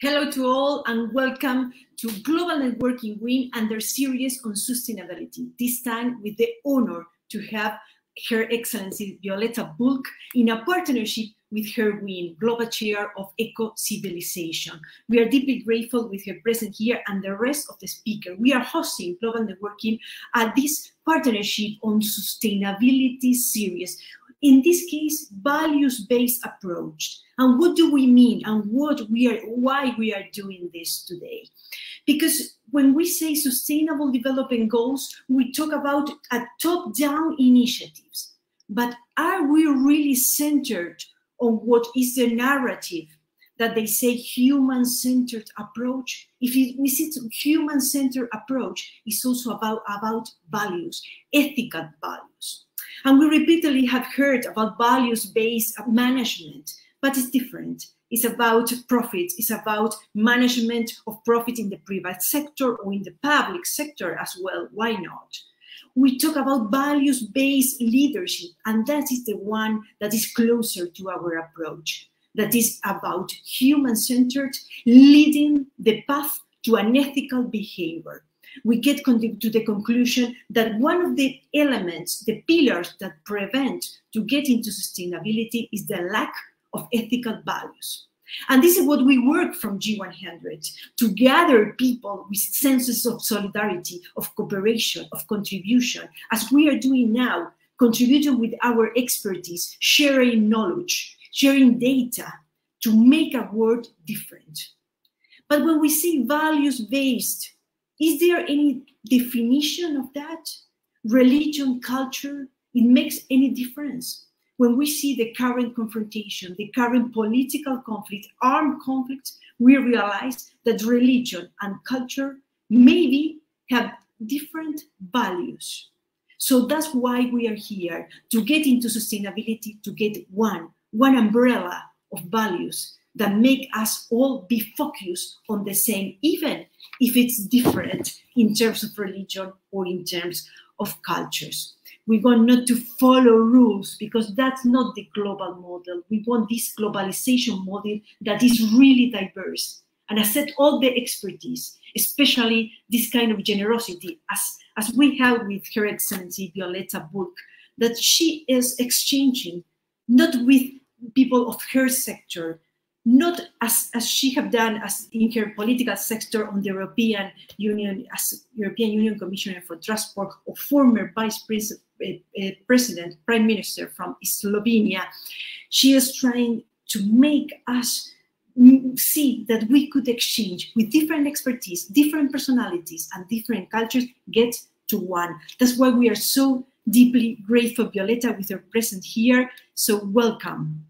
Hello to all and welcome to Global Networking Win and their series on sustainability, this time with the honor to have Her Excellency Violeta Bulc in a partnership with Her Win, Global Chair of Eco-Civilization. We are deeply grateful with her presence here and the rest of the speakers. We are hosting Global Networking at this partnership on sustainability series. In this case, values-based approach. And what do we mean and why we are doing this today? Because when we say sustainable development goals, we talk about a top-down initiatives. But are we really centered on what is the narrative that they say human-centered approach? If we see human-centered approach, it's also about values, ethical values. And we repeatedly have heard about values-based management, but it's different. It's about profits. It's about management of profit in the private sector or in the public sector as well. Why not? We talk about values-based leadership, and that is the one that is closer to our approach. That is about human-centered, leading the path to an ethical behavior. We get to the conclusion that one of the elements, the pillars that prevent to get into sustainability is the lack of ethical values. And this is what we work from G100, to gather people with senses of solidarity, of cooperation, of contribution, as we are doing now, contributing with our expertise, sharing knowledge, sharing data to make a world different. But when we see values-based, is there any definition of that? Religion, culture, it makes any difference? When we see the current confrontation, the current political conflict, armed conflict, we realize that religion and culture maybe have different values. So that's why we are here, to get into sustainability, to get one umbrella of values that make us all be focused on the same, even if it's different in terms of religion or in terms of cultures. We want not to follow rules because that's not the global model. We want this globalization model that is really diverse. And I said all the expertise, especially this kind of generosity, as we have with Her Excellency Violeta Bulc, that she is exchanging, not with people of her sector, not as she have done as in her political sector on the European Union, as European Union Commissioner for Transport or former Vice President, Prime Minister from Slovenia. She is trying to make us see that we could exchange with different expertise, different personalities, and different cultures, get to one. That's why we are so deeply grateful, Violeta, with her presence here. So welcome.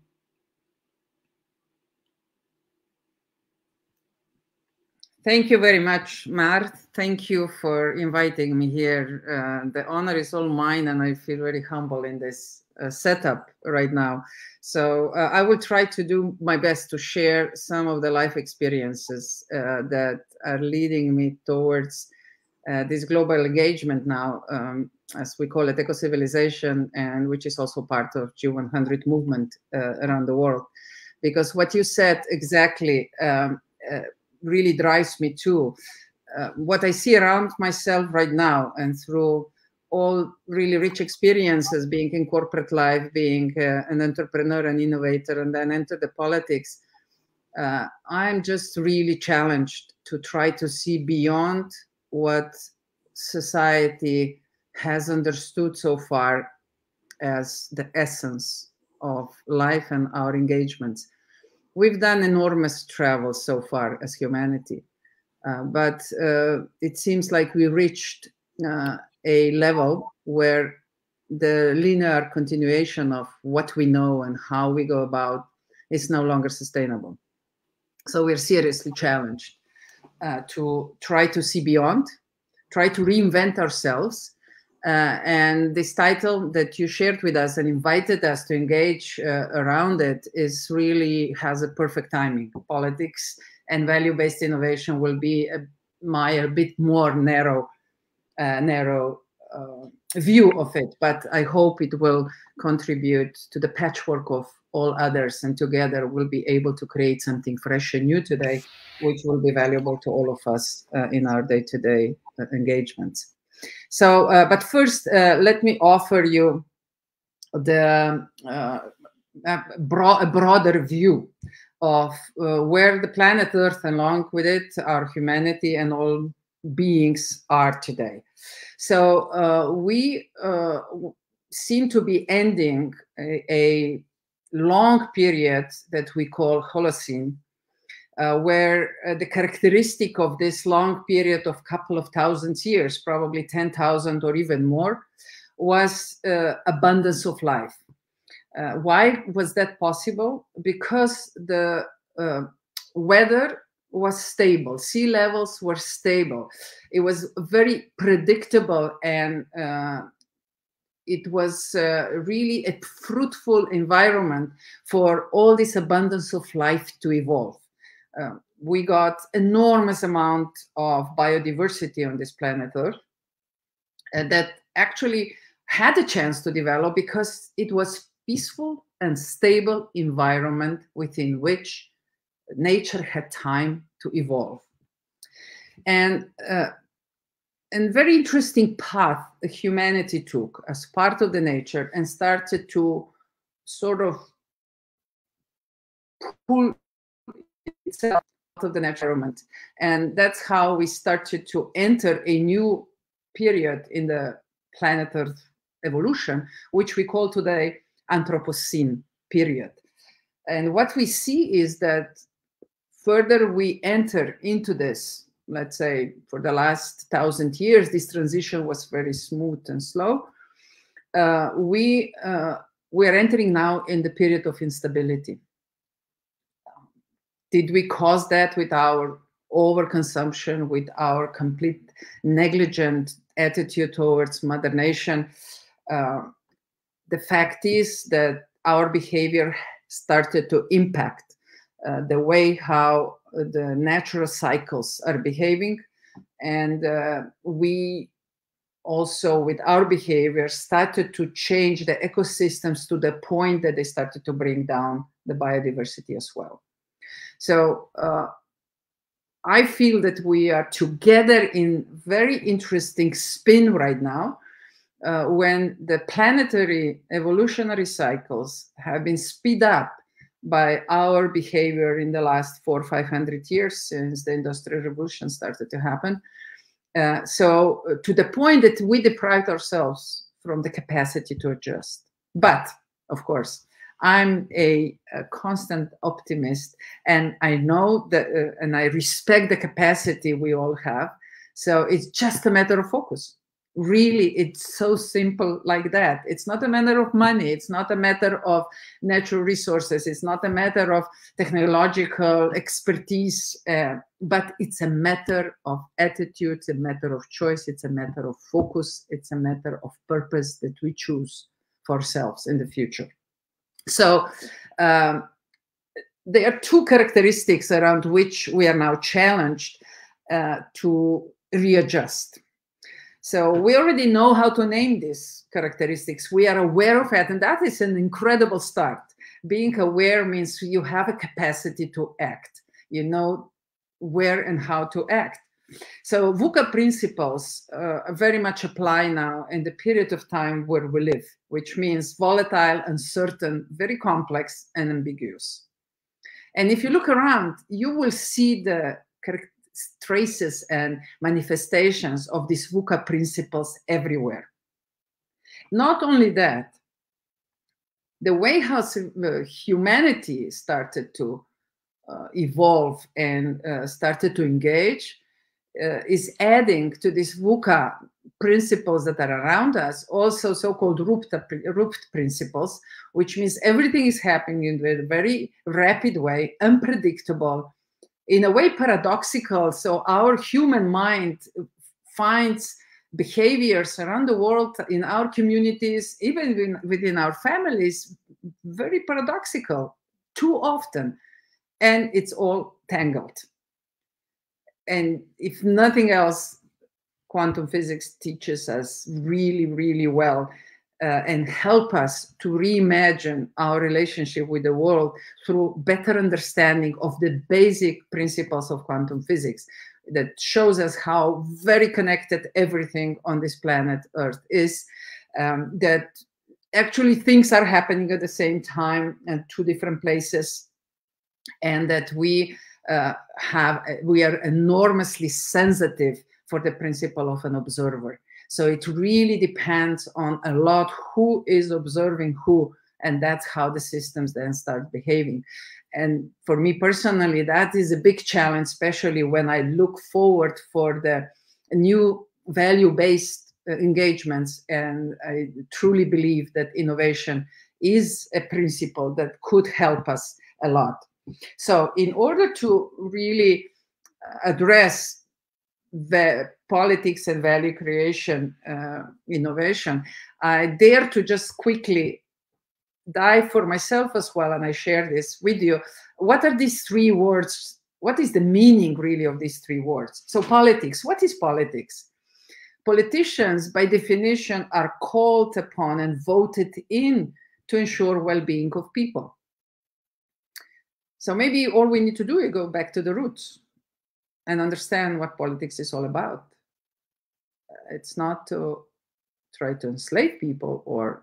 Thank you very much, Mart. Thank you for inviting me here. The honor is all mine, and I feel very humble in this setup right now. So I will try to do my best to share some of the life experiences that are leading me towards this global engagement now, as we call it, eco-civilization, and which is also part of G100 movement around the world. Because what you said exactly really drives me too. What I see around myself right now and through all really rich experiences being in corporate life, being an entrepreneur and innovator, and then enter the politics, I'm just really challenged to try to see beyond what society has understood so far as the essence of life and our engagements. We've done enormous travel so far as humanity, but it seems like we reached a level where the linear continuation of what we know and how we go about is no longer sustainable. So we're seriously challenged to try to see beyond, try to reinvent ourselves. And this title that you shared with us and invited us to engage around it is really has a perfect timing. Politics and value-based innovation will be a bit more narrow view of it, but I hope it will contribute to the patchwork of all others, and together we'll be able to create something fresh and new today which will be valuable to all of us in our day-to-day engagements. So, but first, let me offer you the a broader view of where the planet Earth, along with it, our humanity and all beings are today. So we seem to be ending a long period that we call Holocene, where the characteristic of this long period of couple of thousands years, probably 10,000 or even more, was abundance of life. Why was that possible? Because the weather was stable, sea levels were stable. It was very predictable, and it was really a fruitful environment for all this abundance of life to evolve. We got enormous amount of biodiversity on this planet Earth that actually had a chance to develop because it was peaceful and stable environment within which nature had time to evolve. And very interesting path humanity took as part of the nature and started to sort of pull itself out of the natural environment. And that's how we started to enter a new period in the planet Earth evolution, which we call today Anthropocene period. And what we see is that further we enter into this, let's say for the last 1,000 years, this transition was very smooth and slow. We are entering now in the period of instability. Did we cause that with our overconsumption, with our complete negligent attitude towards Mother Nature? The fact is that our behavior started to impact the way how the natural cycles are behaving. And we also, with our behavior, started to change the ecosystems to the point that they started to bring down the biodiversity as well. So I feel that we are together in very interesting spin right now, when the planetary evolutionary cycles have been sped up by our behavior in the last 400 or 500 years since the Industrial Revolution started to happen. So to the point that we deprived ourselves from the capacity to adjust. But of course, I'm a constant optimist, and I know that, and I respect the capacity we all have. So it's just a matter of focus. Really, it's so simple like that. It's not a matter of money. It's not a matter of natural resources. It's not a matter of technological expertise, but it's a matter of attitude. It's a matter of choice. It's a matter of focus. It's a matter of purpose that we choose for ourselves in the future. So there are two characteristics around which we are now challenged to readjust. So we already know how to name these characteristics. We are aware of it, and that is an incredible start. Being aware means you have a capacity to act. You know where and how to act. So VUCA principles very much apply now in the period of time where we live, which means volatile, uncertain, very complex, and ambiguous. And if you look around, you will see the traces and manifestations of these VUCA principles everywhere. Not only that, the way how humanity started to evolve and started to engage is adding to these VUCA principles that are around us, also so-called Rupt principles, which means everything is happening in a very rapid way, unpredictable, in a way paradoxical. So our human mind finds behaviors around the world, in our communities, even within our families, very paradoxical too often, and it's all tangled. And if nothing else, quantum physics teaches us really, really well and help us to reimagine our relationship with the world through better understanding of the basic principles of quantum physics that shows us how very connected everything on this planet Earth is, that actually things are happening at the same time in two different places, and that we are enormously sensitive for the principle of an observer. So it really depends on a lot who is observing who, and that's how the systems then start behaving. And for me personally, that is a big challenge, especially when I look forward for the new value-based engagements. And I truly believe that innovation is a principle that could help us a lot. So in order to really address the politics and value creation innovation, I dare to just quickly dive for myself as well, and I share this with you. What are these three words? What is the meaning really of these three words? So politics, what is politics? Politicians, by definition, are called upon and voted in to ensure well-being of people. So maybe all we need to do is go back to the roots and understand what politics is all about. It's not to try to enslave people or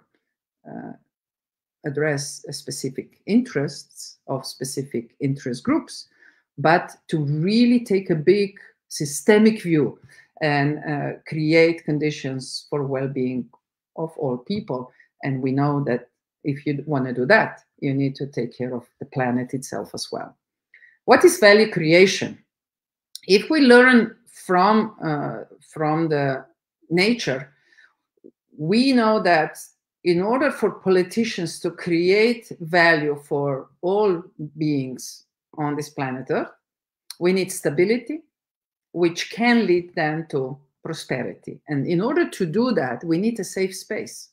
address specific interests of specific interest groups, but to really take a big systemic view and create conditions for well-being of all people. And we know that if you want to do that, you need to take care of the planet itself as well. What is value creation? If we learn from the nature, we know that in order for politicians to create value for all beings on this planet Earth, we need stability, which can lead then to prosperity. And in order to do that, we need a safe space,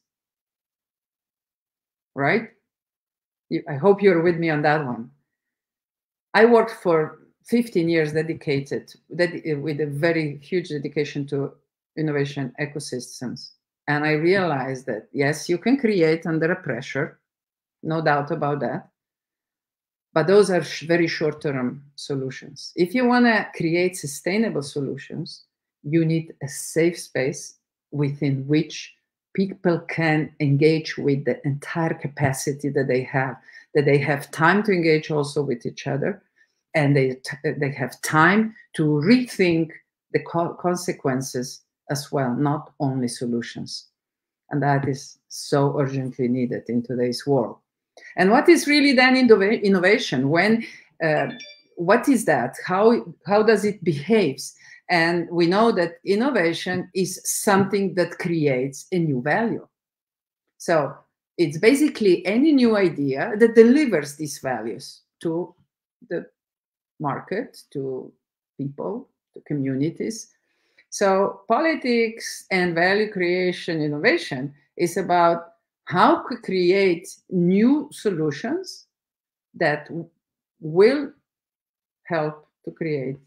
right? I hope you're with me on that one. I worked for 15 years dedicated with a very huge dedication to innovation ecosystems. And I realized that, yes, you can create under a pressure, no doubt about that. But those are very short-term solutions. If you want to create sustainable solutions, you need a safe space within which people can engage with the entire capacity that they have time to engage also with each other, and they have time to rethink the consequences as well, not only solutions. And that is so urgently needed in today's world. And what is really then innovation? What is that? How does it behave? And we know that innovation is something that creates a new value. So it's basically any new idea that delivers these values to the market, to people, to communities. So politics and value creation innovation is about how to create new solutions that will help to create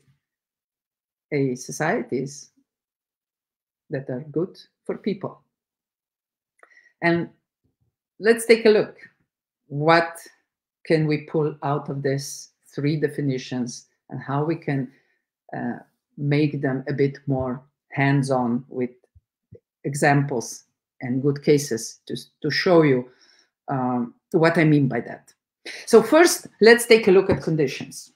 societies that are good for people. And let's take a look. What can we pull out of these three definitions and how we can make them a bit more hands-on with examples and good cases to show you what I mean by that. So first, let's take a look at conditions.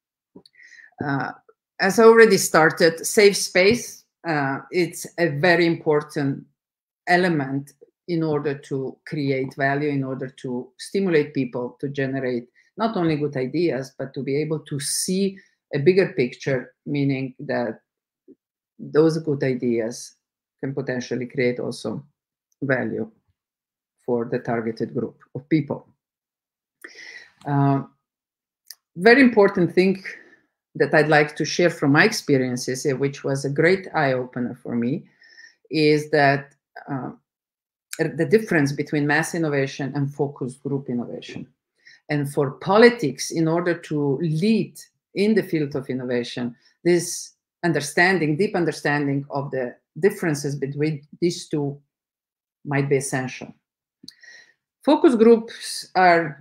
As I already started, safe space, it's a very important element in order to create value, in order to stimulate people to generate not only good ideas, but to be able to see a bigger picture, meaning that those good ideas can potentially create also value for the targeted group of people. Very important thing that I'd like to share from my experiences, which was a great eye-opener for me, is that the difference between mass innovation and focus group innovation. And for politics, in order to lead in the field of innovation, this understanding, deep understanding of the differences between these two might be essential. Focus groups are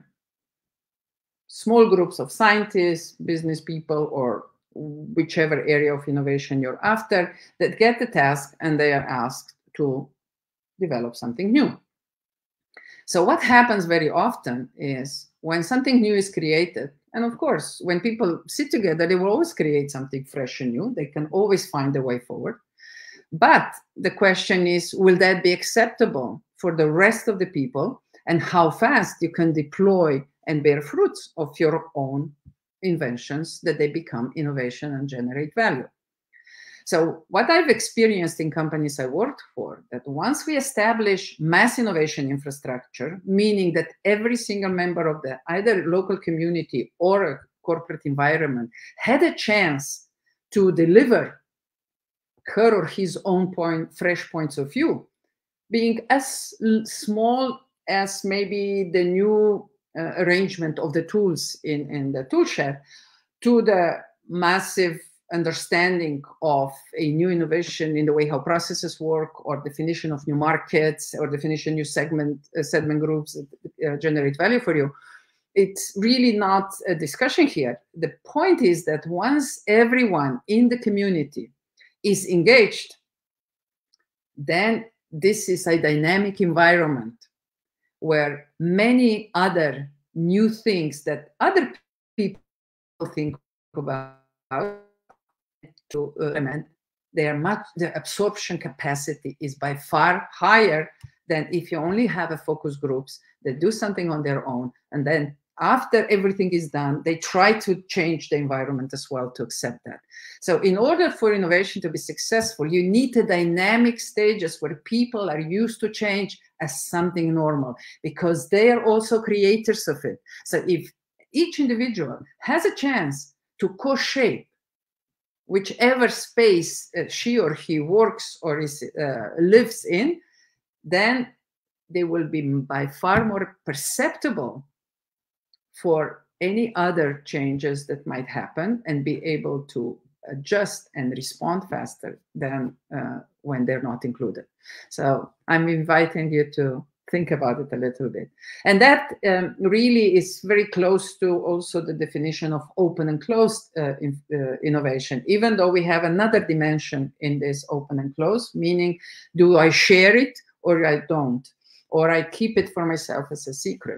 small groups of scientists, business people, or whichever area of innovation you're after that get the task and they are asked to develop something new. So what happens very often is when something new is created, and of course, when people sit together, they will always create something fresh and new. They can always find a way forward. But the question is, will that be acceptable for the rest of the people? And how fast you can deploy and bear fruits of your own inventions that they become innovation and generate value. So what I've experienced in companies I worked for, that once we establish mass innovation infrastructure, meaning that every single member of the either local community or a corporate environment had a chance to deliver her or his own fresh points of view, being as small as maybe the new arrangement of the tools in the tool shed, to the massive understanding of a new innovation in the way how processes work, or definition of new markets, or definition new segment groups that generate value for you. It's really not a discussion here. The point is that once everyone in the community is engaged, then this is a dynamic environment where many other new things that other people think about to implement, the absorption capacity is by far higher than if you only have a focus groups that do something on their own, and then after everything is done, they try to change the environment as well to accept that. So in order for innovation to be successful, you need the dynamic stages where people are used to change as something normal, because they are also creators of it. So if each individual has a chance to co-shape whichever space she or he works or lives in, then they will be by far more perceptible for any other changes that might happen and be able to adjust and respond faster than when they're not included. So I'm inviting you to think about it a little bit. And that really is very close to also the definition of open and closed innovation, even though we have another dimension in this open and closed, meaning do I share it or I don't, or I keep it for myself as a secret.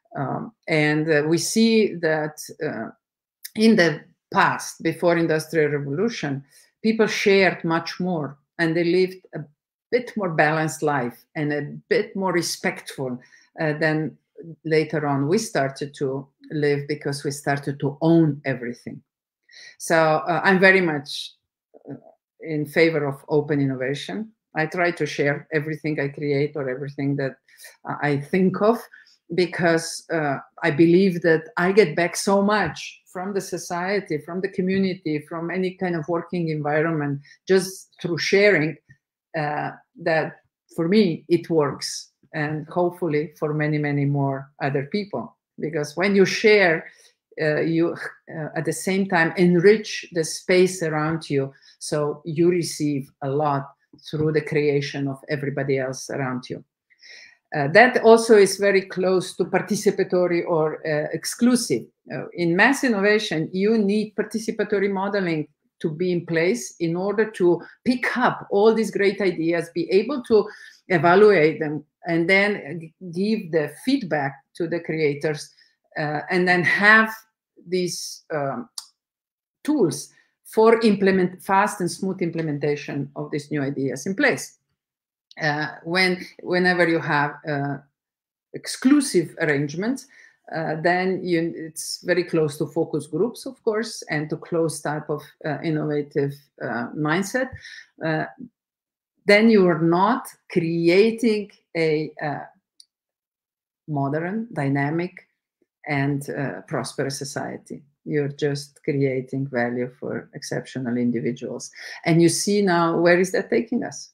We see that in the past, before Industrial Revolution, people shared much more and they lived a bit more balanced life and a bit more respectful than later on we started to live, because we started to own everything. So I'm very much in favor of open innovation. I try to share everything I create or everything that I think of, because I believe that I get back so much from the society, from the community, from any kind of working environment, just through sharing, that for me, it works. And hopefully for many, many more other people. Because when you share, you at the same time enrich the space around you. So you receive a lot through the creation of everybody else around you. That also is very close to participatory or exclusive. In mass innovation, you need participatory modeling to be in place in order to pick up all these great ideas, be able to evaluate them, and then give the feedback to the creators, and then have these tools for fast and smooth implementation of these new ideas in place. Whenever you have exclusive arrangements, then it's very close to focus groups, of course, and to closed type of innovative mindset. Then you are not creating a modern, dynamic, and prosperous society. You're just creating value for exceptional individuals. And you see now, where is that taking us?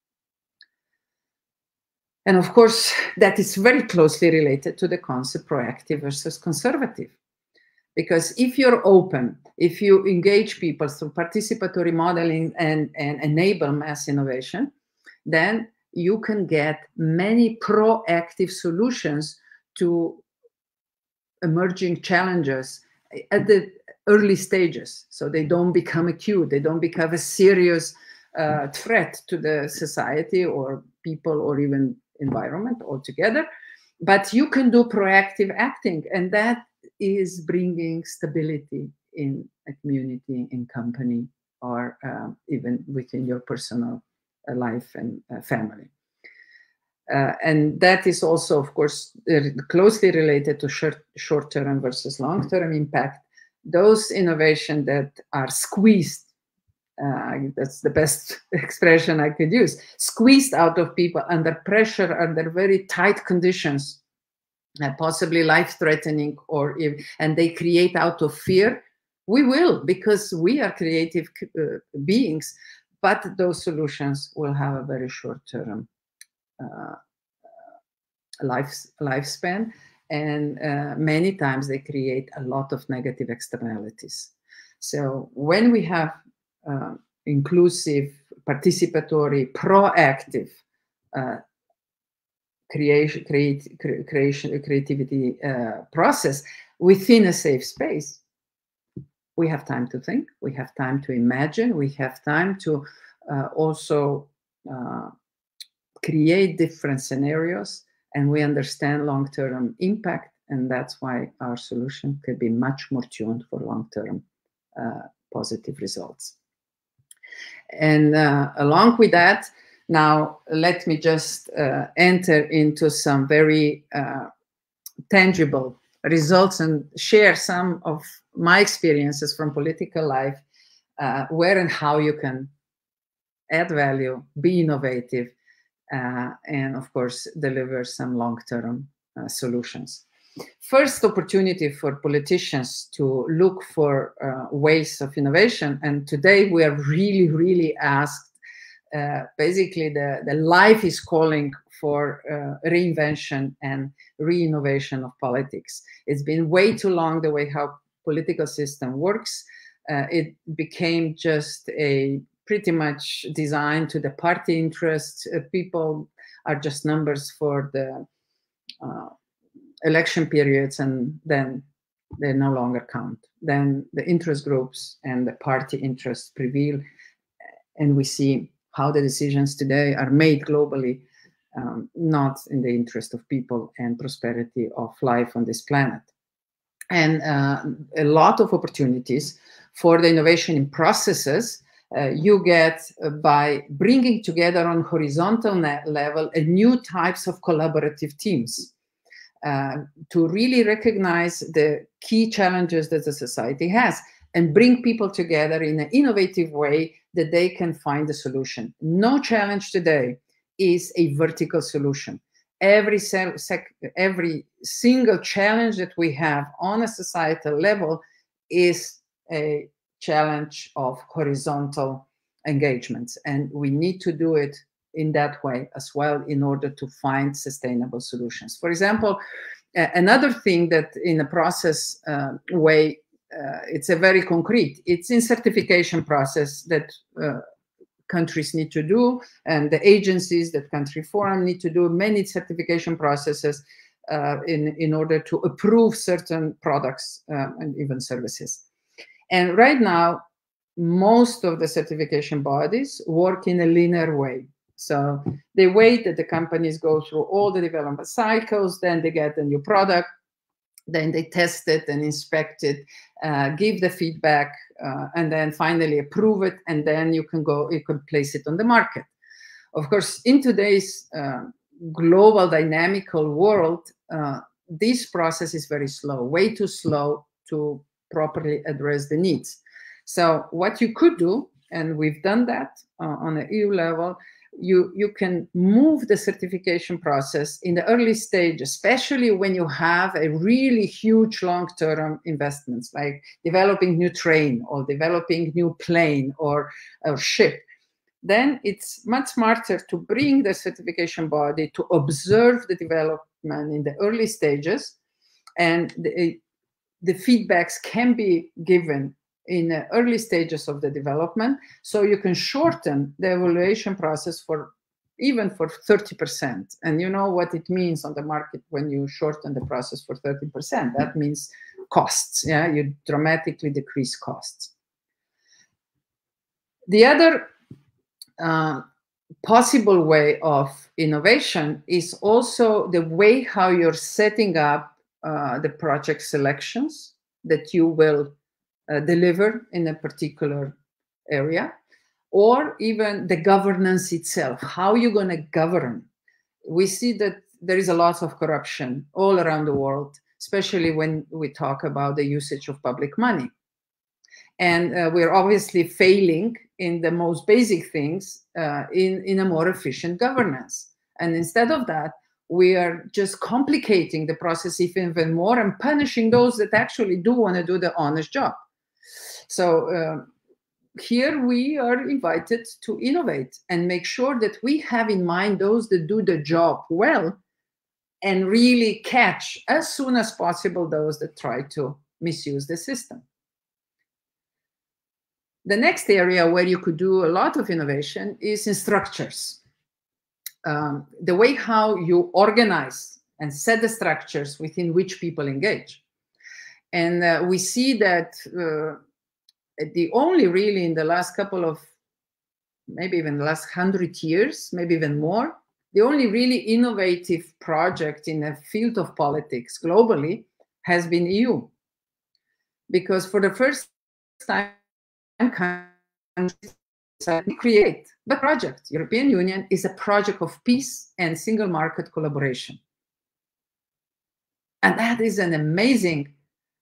And of course, that is very closely related to the concept proactive versus conservative. Because if you're open, if you engage people through participatory modeling and enable mass innovation, then you can get many proactive solutions to emerging challenges at the early stages, so they don't become acute, they don't become a serious threat to the society or people or even environment altogether. But you can do proactive acting, and that is bringing stability in a community, in company, or even within your personal life and family. And that is also, of course, closely related to short-term versus long-term impact. Those innovations that are squeezed, that's the best expression I could use, squeezed out of people under pressure, under very tight conditions, possibly life-threatening, and they create out of fear. We will, because we are creative beings, but those solutions will have a very short-term lifespan, and many times they create a lot of negative externalities. So when we have inclusive, participatory, proactive creativity process within a safe space, we have time to think, we have time to imagine, we have time to also create different scenarios, and we understand long-term impact, and that's why our solution could be much more tuned for long-term positive results. And along with that, now let me just enter into some very tangible results and share some of my experiences from political life, where and how you can add value, be innovative, and of course, deliver some long-term solutions. First opportunity for politicians to look for ways of innovation. And today we are really, really asked, basically the life is calling for reinvention and re-innovation of politics. It's been way too long the way how political system works. It became just a pretty much designed to the party interests. People are just numbers for the election periods, and then they no longer count. Then the interest groups and the party interests prevail, and we see how the decisions today are made globally, not in the interest of people and prosperity of life on this planet. And a lot of opportunities for the innovation in processes you get by bringing together on horizontal level new types of collaborative teams to really recognize the key challenges that the society has and bring people together in an innovative way that they can find a solution. No challenge today is a vertical solution. Every single challenge that we have on a societal level is a challenge of horizontal engagements, and we need to do it in that way as well in order to find sustainable solutions. For example, another thing that in a process way, it's a very concrete, it's in certification process that countries need to do, and the agencies that country forum need to do many certification processes in order to approve certain products and even services. And right now, most of the certification bodies work in a linear way. So they wait that the companies go through all the development cycles, then they get a new product, then they test it and inspect it, give the feedback, and then finally approve it, and then you can place it on the market. Of course, in today's global dynamical world, this process is very slow, way too slow to properly address the needs. So what you could do, and we've done that on the EU level, you can move the certification process in the early stage, especially when you have a really huge long-term investments, like developing new train or developing new plane or ship. Then it's much smarter to bring the certification body to observe the development in the early stages, and the feedbacks can be given in the early stages of the development, so you can shorten the evaluation process for even for 30%. And you know what it means on the market when you shorten the process for 30%. That means costs. Yeah, you dramatically decrease costs. The other possible way of innovation is also the way how you're setting up the project selections that you will deliver in a particular area, or even the governance itself, how you're going to govern. We see that there is a lot of corruption all around the world, especially when we talk about the usage of public money. And we're obviously failing in the most basic things in a more efficient governance. And instead of that, we are just complicating the process even more and punishing those that actually do want to do the honest job. So here we are invited to innovate and make sure that we have in mind those that do the job well and really catch as soon as possible those that try to misuse the system. The next area where you could do a lot of innovation is in structures. The way how you organize and set the structures within which people engage. And we see that the only really in the last couple of, maybe even the last 100 years, maybe even more, the only really innovative project in the field of politics globally has been EU. Because for the first time, countries create the project. European Union is a project of peace and single market collaboration. And that is an amazing,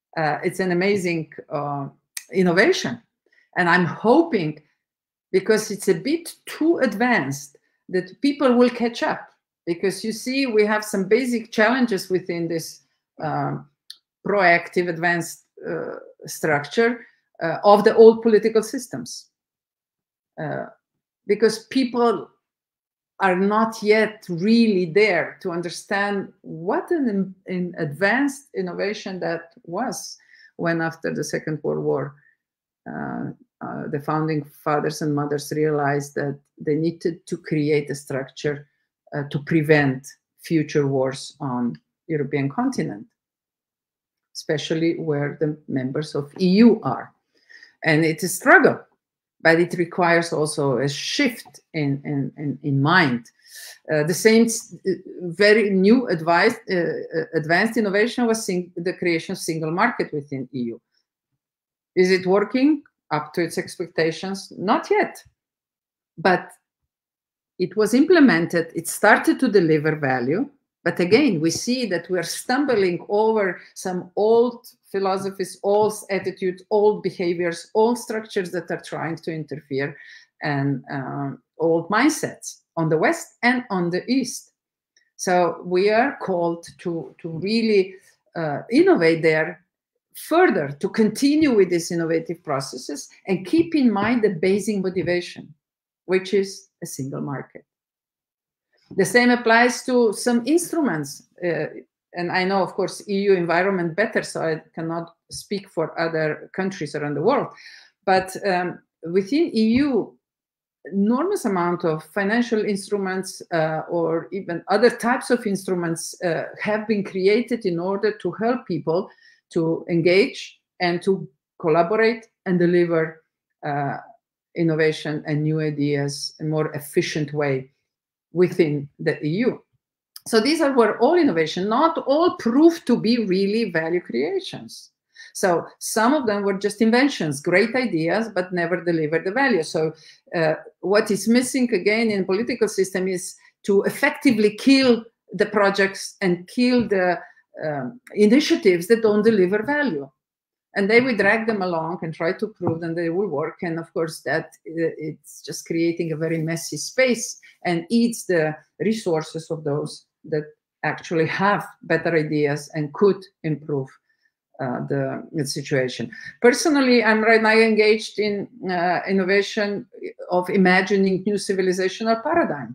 innovation. And I'm hoping, because it's a bit too advanced, that people will catch up. Because you see, we have some basic challenges within this proactive advanced structure of the old political systems. Because people are not yet really there to understand what an advanced innovation that was when, after the Second World War, the founding fathers and mothers realized that they needed to create a structure to prevent future wars on European continent, especially where the members of EU are. And it's a struggle, but it requires also a shift in mind. The same very new advanced innovation was the creation of single market within EU. Is it working up to its expectations? Not yet, but it was implemented. It started to deliver value. But again, we see that we are stumbling over some old philosophies, old attitudes, old behaviors, old structures that are trying to interfere, and old mindsets on the West and on the East. So we are called to really innovate there further, to continue with these innovative processes and keep in mind the basic motivation, which is a single market. The same applies to some instruments. And I know, of course, EU environment better, so I cannot speak for other countries around the world. But within EU, enormous amount of financial instruments or even other types of instruments have been created in order to help people to engage and to collaborate and deliver innovation and new ideas in a more efficient way within the EU. So these were all innovation, not all proved to be really value creations. So some of them were just inventions, great ideas, but never delivered the value. So what is missing again in political system is to effectively kill the projects and kill the initiatives that don't deliver value. And then we drag them along and try to prove that they will work. And of course, that it's just creating a very messy space and eats the resources of those that actually have better ideas and could improve the situation. Personally, I'm right now engaged in innovation of imagining new civilizational paradigm.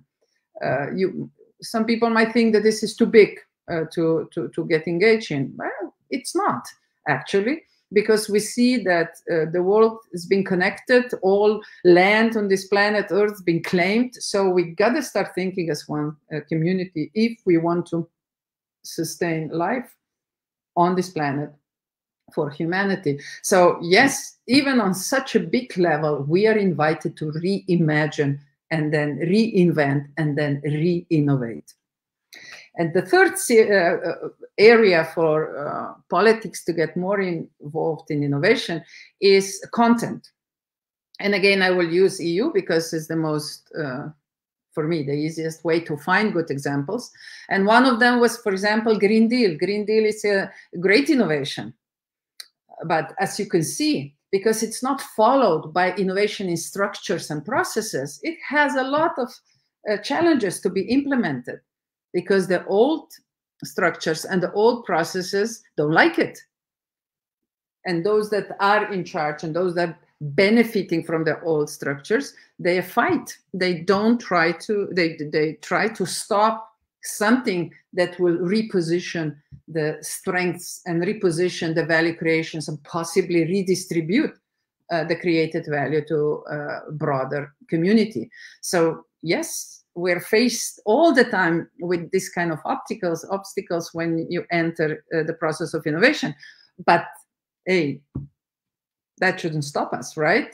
Some people might think that this is too big to get engaged in. Well, it's not, actually. because we see that the world is being connected, all land on this planet Earth has been claimed. So we gotta start thinking as one community if we want to sustain life on this planet for humanity. So yes, even on such a big level, we are invited to reimagine and then reinvent and then re-innovate. And the third area for politics to get more involved in innovation is content. And again, I will use EU because it's the most, for me, the easiest way to find good examples. And one of them was, for example, Green Deal. Green Deal is a great innovation. But as you can see, because it's not followed by innovation in structures and processes, it has a lot of challenges to be implemented, because the old structures and the old processes don't like it. And those that are in charge and those that are benefiting from the old structures, they fight. They don't try to, they try to stop something that will reposition the strengths and reposition the value creations and possibly redistribute the created value to a broader community. So yes, we're faced all the time with this kind of obstacles when you enter the process of innovation. But hey, that shouldn't stop us, right?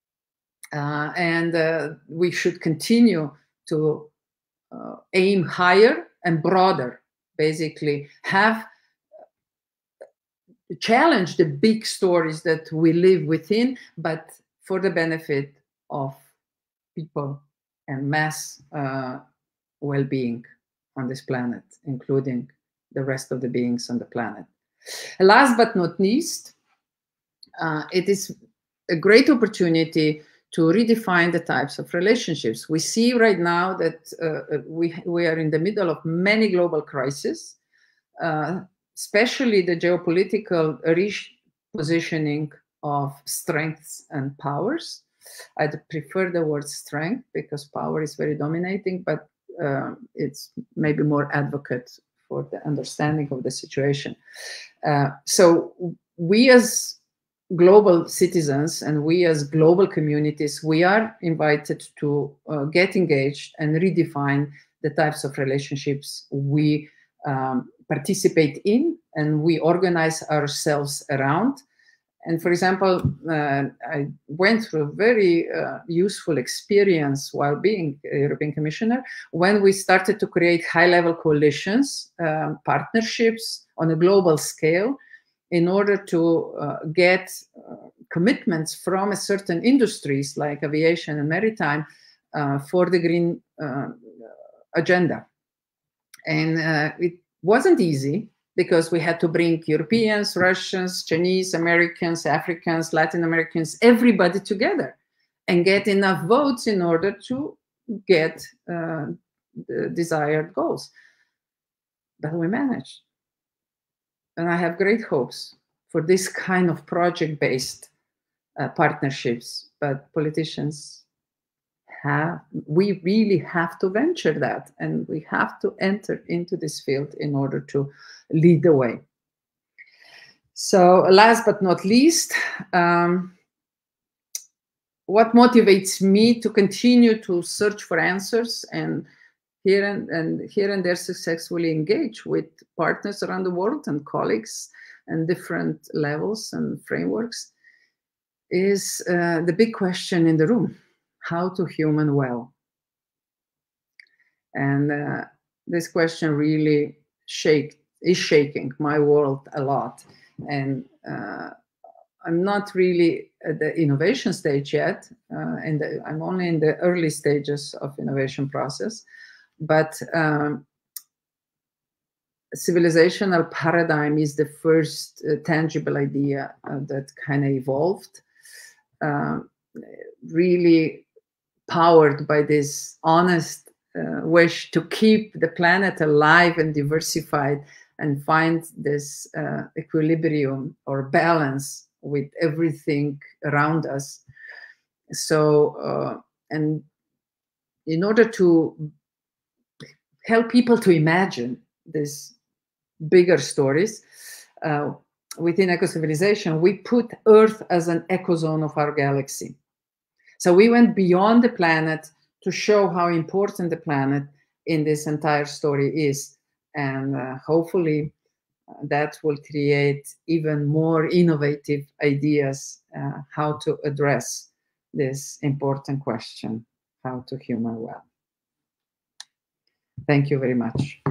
And we should continue to aim higher and broader, basically have challenge the big stories that we live within, but for the benefit of people and mass well-being on this planet, including the rest of the beings on the planet. Last but not least, it is a great opportunity to redefine the types of relationships. We see right now that we are in the middle of many global crises, especially the geopolitical repositioning of strengths and powers. I'd prefer the word strength because power is very dominating, but it's maybe more advocate for the understanding of the situation. So we as global citizens and we as global communities, we are invited to get engaged and redefine the types of relationships we participate in and we organize ourselves around. And for example, I went through a very useful experience while being a European Commissioner when we started to create high-level coalitions, partnerships on a global scale in order to get commitments from a certain industries like aviation and maritime for the green agenda. And it wasn't easy, because we had to bring Europeans, Russians, Chinese, Americans, Africans, Latin Americans, everybody together and get enough votes in order to get the desired goals. But we managed. And I have great hopes for this kind of project-based partnerships, but politicians we really have to venture that, and we have to enter into this field in order to lead the way. So last but not least, what motivates me to continue to search for answers and here and there successfully engage with partners around the world and colleagues and different levels and frameworks is the big question in the room: how to human well? And this question really is shaking my world a lot. And I'm not really at the innovation stage yet, and I'm only in the early stages of innovation process. But civilizational paradigm is the first tangible idea that kind of evolved, really powered by this honest wish to keep the planet alive and diversified and find this equilibrium or balance with everything around us. So, and in order to help people to imagine these bigger stories, within Eco-Civilization, we put Earth as an ecozone of our galaxy. So we went beyond the planet to show how important the planet in this entire story is. And hopefully that will create even more innovative ideas how to address this important question, how to human well. Thank you very much.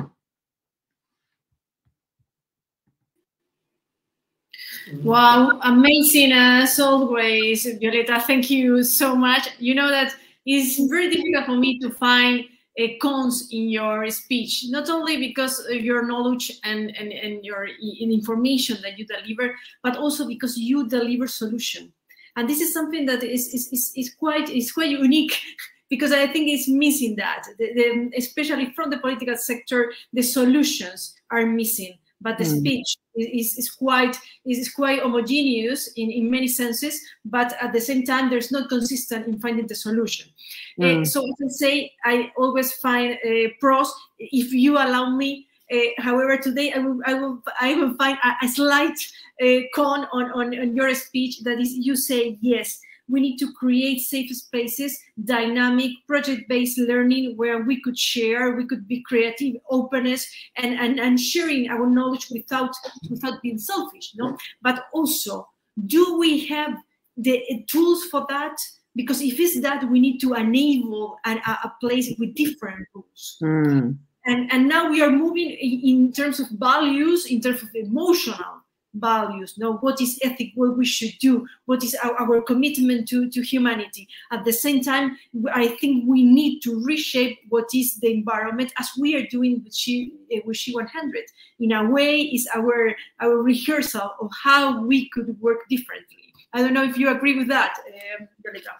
Wow, amazing as always, Violeta. Thank you so much. You know that it's very difficult for me to find cons in your speech, not only because of your knowledge and your information that you deliver, but also because you deliver solution. And this is something that is quite unique, because I think it's missing that, especially from the political sector, the solutions are missing, but the speech is quite homogeneous in many senses, but at the same time there's not consistent in finding the solution. So I can say I always find pros. If you allow me, however, today I will find a slight con on your speech, that is, you say yes, we need to create safe spaces, dynamic, project-based learning where we could share, we could be creative, openness, and sharing our knowledge without being selfish, no? But also, do we have the tools for that? Because if it's that, we need to enable a place with different rules. And now we are moving in terms of values, in terms of emotional values. Now, what is ethic, what we should do, what is our commitment to humanity. At the same time, I think we need to reshape what is the environment, as we are doing with She100. In a way, is our rehearsal of how we could work differently. I don't know if you agree with that, Violeta.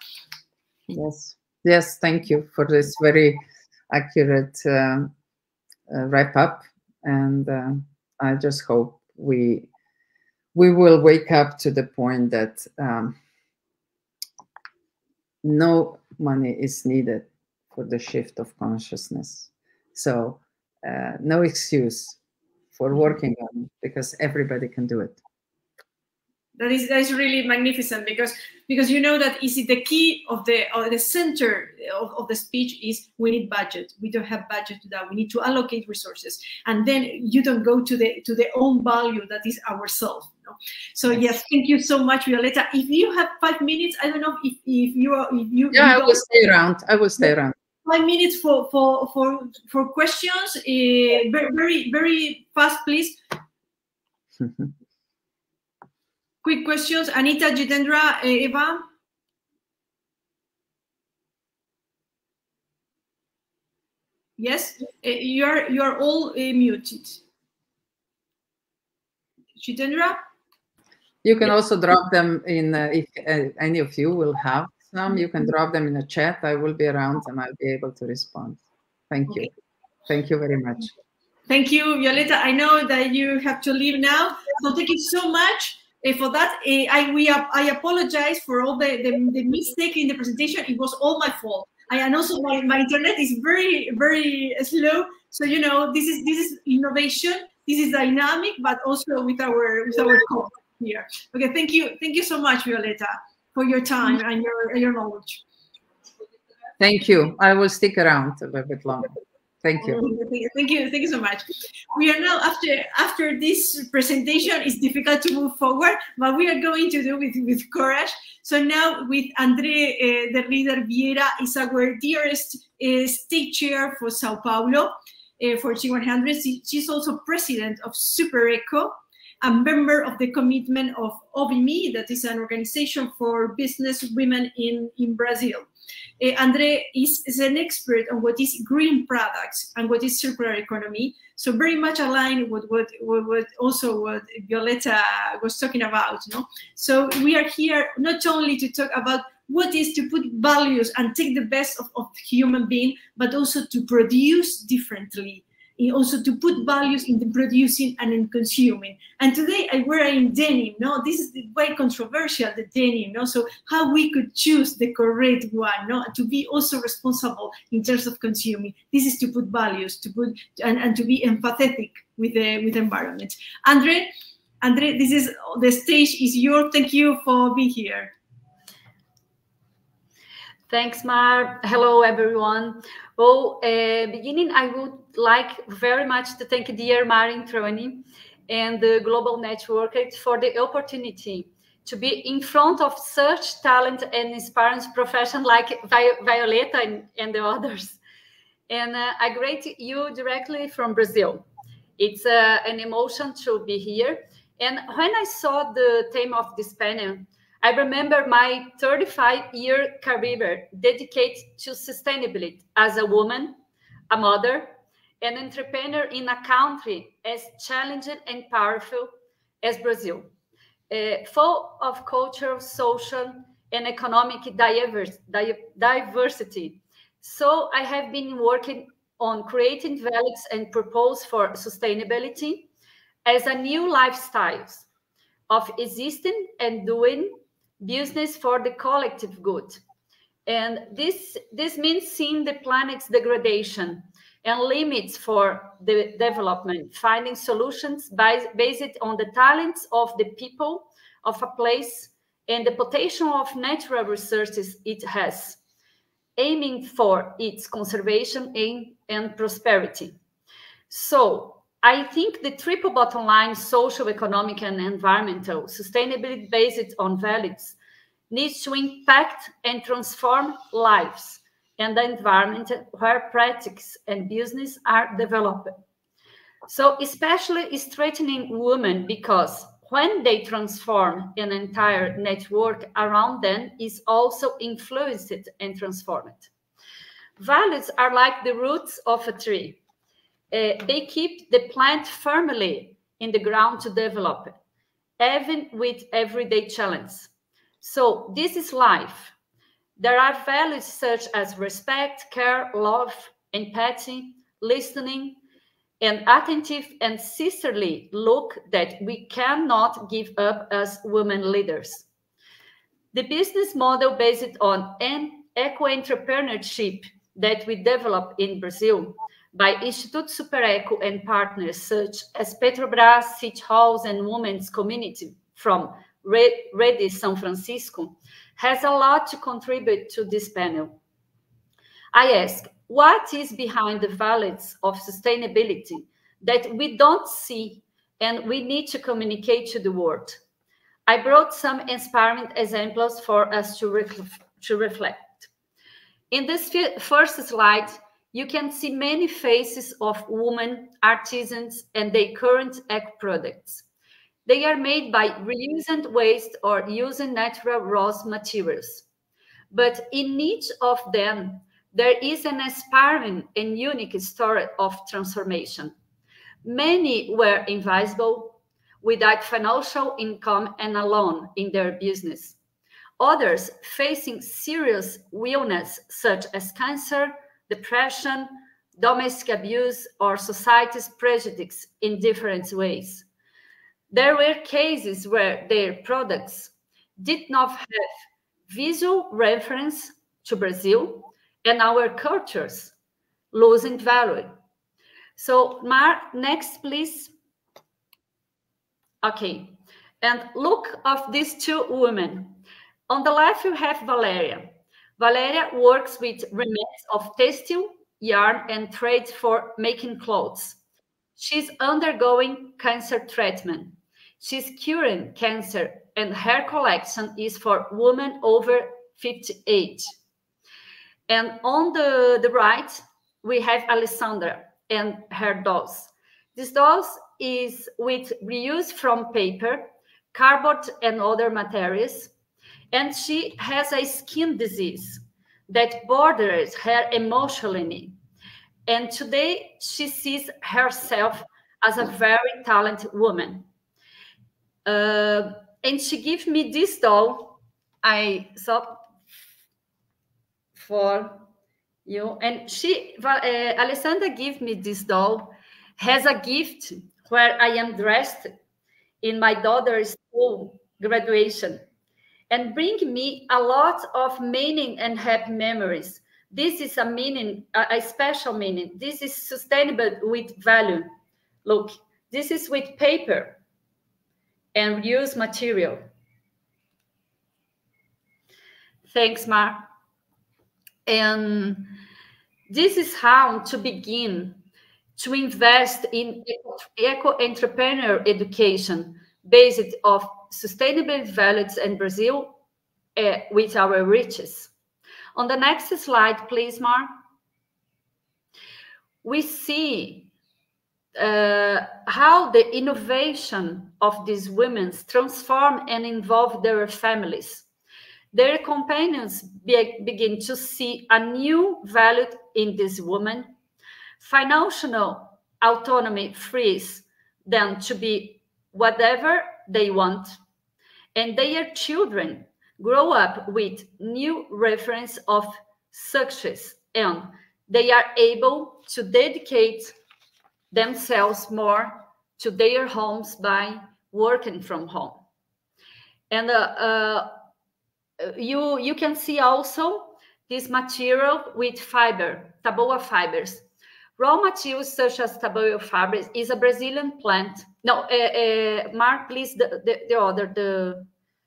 Yes, thank you for this very accurate wrap up, and I just hope we will wake up to the point that no money is needed for the shift of consciousness. So no excuse for working on it, because everybody can do it. That is really magnificent, because you know that is the key of the center of the speech is we need budget. We don't have budget to that. We need to allocate resources, and then you don't go to the own value that is ourselves. You know? So yes, thank you so much, Violeta. If you have 5 minutes, I don't know if you. Yeah, I will stay around. I will stay around. 5 minutes for questions. Very very fast, please. Quick questions. Anita, Jitendra, Eva. Yes, you are all muted. Jitendra? You can also drop them in, if any of you will have some, you can drop them in a chat. I will be around and I'll be able to respond. Thank you. Thank you very much. Thank you, Violeta. I know that you have to leave now, so thank you so much. For that, I apologize for all the mistake in the presentation. It was all my fault. And also my internet is very, very slow. So you know, this is innovation. This is dynamic, but also with our code here. Okay, thank you so much, Violeta, for your time and your knowledge. Thank you. I will stick around a little bit longer. Thank you. Thank you so much. We are now after this presentation. It's difficult to move forward, but we are going to do with courage. So now with André the Leader Vieira is our dearest state chair for Sao Paulo for She100. She's also president of Super Eco, a member of the commitment of OBME, that is an organization for business women in Brazil. Andre is an expert on what is green products and what is circular economy. So very much aligned with what Violeta was talking about. No? So we are here not only to talk about what is to put values and take the best of human being, but also to produce differently. Also to put values in the producing and in consuming. And today I wear in denim. No, this is quite controversial, the denim. No, so how we could choose the correct one, no, to be also responsible in terms of consuming. This is to put values, to put and to be empathetic with the environment. Andre, Andre, the stage is yours. Thank you for being here. Thanks, Mar. Hello, everyone. Well, beginning, I would like very much to thank dear Marin Troni and the Global Network for the opportunity to be in front of such talent and inspiring profession like Violeta and the others. And I greet you directly from Brazil. It's an emotion to be here. And when I saw the theme of this panel, I remember my 35-year career dedicated to sustainability as a woman, a mother, an entrepreneur in a country as challenging and powerful as Brazil, full of cultural, social, and economic diversity. So I have been working on creating values and purpose for sustainability as a new lifestyle of existing and doing business for the collective good. And this means seeing the planet's degradation and limits for the development, finding solutions based on the talents of the people of a place and the potential of natural resources it has, aiming for its conservation and prosperity. So I think the triple bottom line, social, economic, and environmental, sustainability based on values, needs to impact and transform lives and the environment where practice and business are developed. So especially strengthening women, because when they transform, an entire network around them is also influenced and transformed. Values are like the roots of a tree. They keep the plant firmly in the ground to develop, even with everyday challenges. So this is life. There are values such as respect, care, love, empathy, listening, and attentive and sisterly look that we cannot give up as women leaders. The business model based on an eco-entrepreneurship that we develop in Brazil by Instituto Super Eco and partners such as Petrobras, City Halls, and Women's Community from Rede São Francisco has a lot to contribute to this panel. I ask, what is behind the values of sustainability that we don't see and we need to communicate to the world? I brought some inspiring examples for us to reflect. In this first slide, you can see many faces of women artisans and their current eco products. They are made by reusing waste or using natural raw materials. But in each of them, there is an inspiring and unique story of transformation. Many were invisible, without financial income and alone in their business. Others facing serious illness such as cancer, depression, domestic abuse, or society's prejudice in different ways. There were cases where their products did not have visual reference to Brazil and our cultures, losing value. So, Mar, next, please. Okay, and look of these two women. On the left, you have Valeria. Valeria works with remnants of textile, yarn, and thread for making clothes. She's undergoing cancer treatment. She's curing cancer, and her collection is for women over 58. And on the right, we have Alessandra and her dolls. This dolls is with reuse from paper, cardboard, and other materials. And she has a skin disease that borders her emotionally. And today she sees herself as a very talented woman. And she gave me this doll. I saw for you. And Alessandra gave me this doll as a gift where I am dressed in my daughter's school graduation, and bring me a lot of meaning and happy memories. This is a meaning, a special meaning. This is sustainable with value. Look, this is with paper. and reuse material. Thanks, Mar. And this is how to begin to invest in eco-entrepreneur education based on sustainable values in Brazil with our riches. On the next slide, please, Mar. We see how the innovation of these women transform and involve their families. Their companions begin to see a new value in this woman. Financial autonomy frees them to be whatever they want, and their children grow up with new reference of success, and they are able to dedicate themselves more to their homes by working from home. And you can see also this material with fiber, taboa fibers. Raw materials such as taboa fibers is a Brazilian plant. No, Mark, please, the other.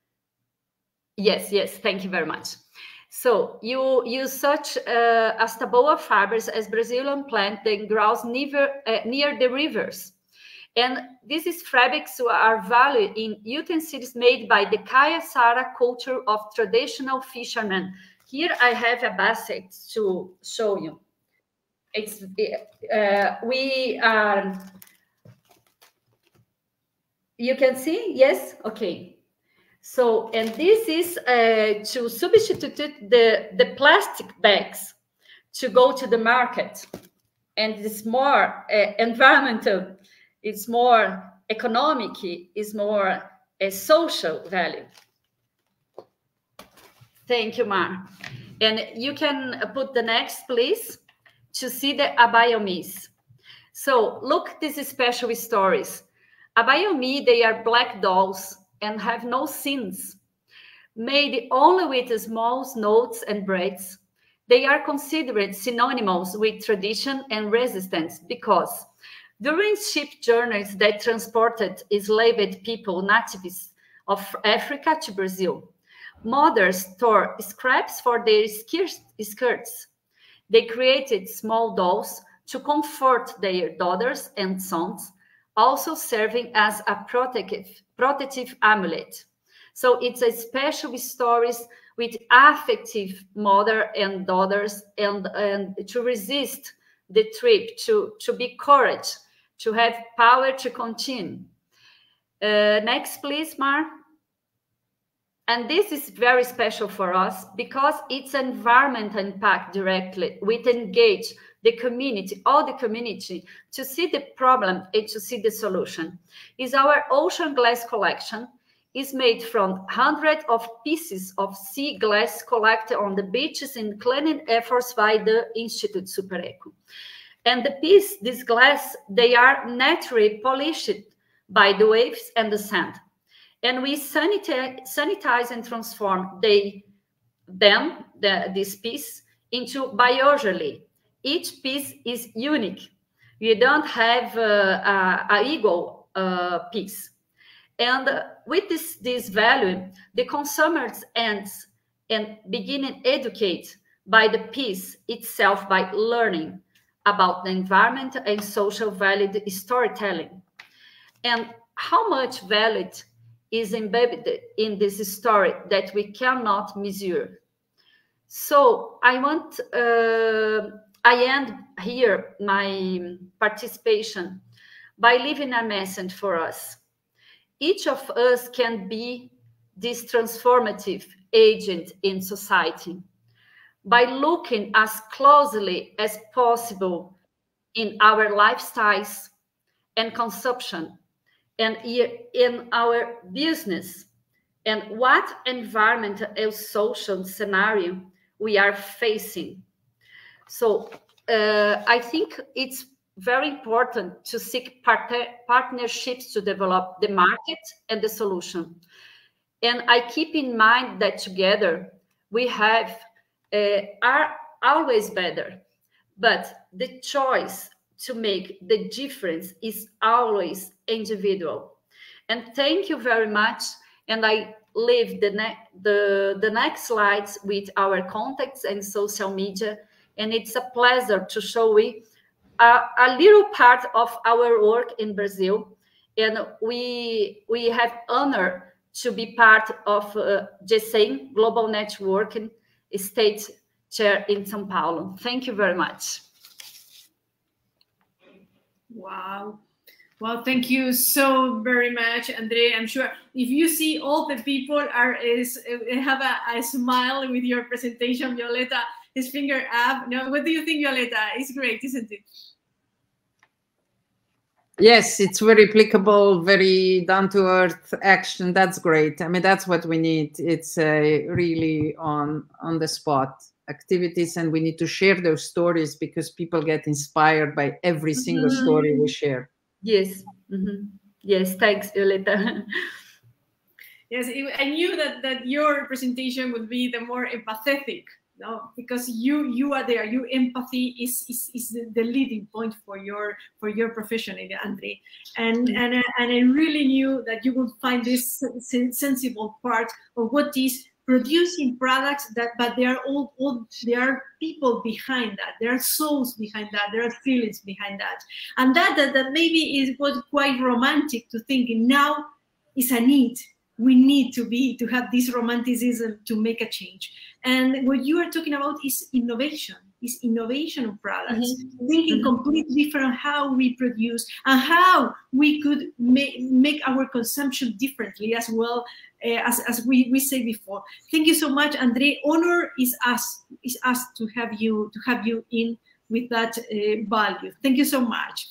Yes, thank you very much. So you use such as taboa fibers as Brazilian plant that grows near the rivers. And this is fabrics are valued in utensils made by the Caiçara culture of traditional fishermen. Here I have a basket to show you. It's we are. You can see, yes, okay. So, and this is to substitute the plastic bags to go to the market, and it's more environmental. It's more economic, it's more a social value. Thank you, Mar. And you can put the next, please, to see the abayomis. So look, these special stories. Abayomi, they are black dolls and have no sins. Made only with small notes and braids, they are considered synonymous with tradition and resistance because during ship journeys that transported enslaved people, natives of Africa to Brazil, mothers tore scraps for their skirts. They created small dolls to comfort their daughters and sons, also serving as a protective amulet. So it's a special stories with affective mother and daughters and to resist the trip, to be courage, to have power to continue. Next, please, Mar. And this is very special for us because it's environmental impact directly. We engage the community, all the community, to see the problem and to see the solution. Is our ocean glass collection is made from hundreds of pieces of sea glass collected on the beaches in cleaning efforts by the Institute Super Eco. And this glass, they are naturally polished by the waves and the sand. And we sanitize and transform this piece into biojelly. Each piece is unique. You don't have an equal piece. And with this value, the consumers and begin and educate by the piece itself by learning about the environment and social value storytelling. And how much value is embedded in this story that we cannot measure. So I end here my participation by leaving a message for us. Each of us can be this transformative agent in society by looking as closely as possible in our lifestyles and consumption and in our business and what environmental and social scenario we are facing. So I think it's very important to seek partnerships to develop the market and the solution. And I keep in mind that together we are always better, but the choice to make the difference is always individual. And thank you very much. And I leave the next slides with our contacts and social media. And it's a pleasure to show you a little part of our work in Brazil. And we have honor to be part of GSEM, Global Networking State Chair in São Paulo. Thank you very much. Wow. Well, thank you so very much, Andre. I'm sure if you see all the people have a smile with your presentation, Violeta, his finger up. No, what do you think, Violeta? It's great, isn't it? Yes, it's very applicable, very down-to-earth action. That's great. I mean, that's what we need. It's really on the spot activities, and we need to share those stories because people get inspired by every single story we share. Yes. Yes, thanks, Violeta. Yes, I knew that your presentation would be the more empathetic. No, because you are there. Your empathy is the leading point for your profession, Andre, and I really knew that you would find this sensible part of what is producing products but there are people behind that. There are souls behind that. There are feelings behind that, and that maybe was quite romantic to think. Now is a need. We need to have this romanticism to make a change. And what you are talking about is innovation of products, thinking completely different how we produce and how we could make our consumption differently as well, as we say before. Thank you so much, Andre. Honor is us to have you in with that value. Thank you so much.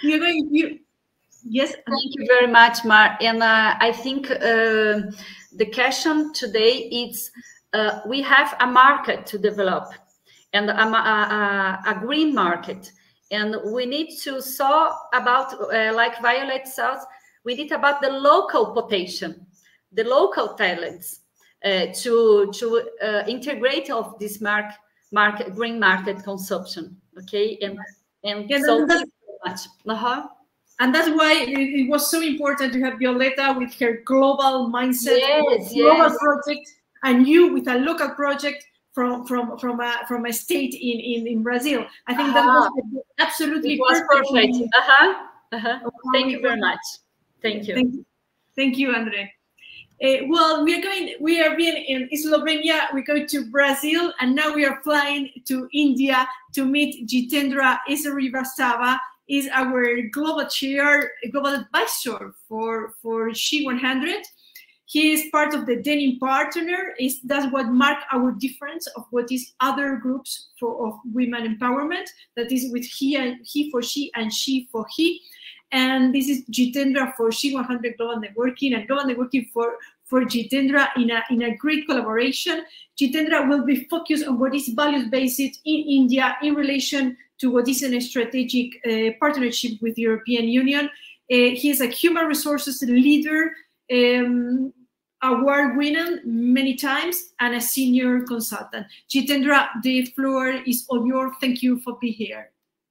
Yes. Thank you very much, Mar. And I think the question today is we have a market to develop and a green market. And we need to saw about, like Violet said, we need about the local potential, the local talents to integrate of this green market consumption. Okay. And yeah, so thank you very much. And that's why it was so important to have Violeta with her global mindset, global project, and you with a local project from a state in Brazil. I think that was absolutely perfect. Thank you very much. Thank you. Thank you, Andre. Well, we are being in Slovenia. We go to Brazil, and now we are flying to India to meet Jitendra Srivastava. Is our global chair, global advisor for She100. He is part of the Denim Partner. That's what marks our difference of what is other groups of women empowerment. That is with he for she and she for he. And this is Jitendra for She100 Global Networking and Global Networking for Jitendra in a great collaboration. Jitendra will be focused on what is values-based in India in relation to what is a strategic partnership with the European Union. He is a human resources leader, award-winning many times, and a senior consultant. Jitendra, the floor is all yours. Thank you for being here.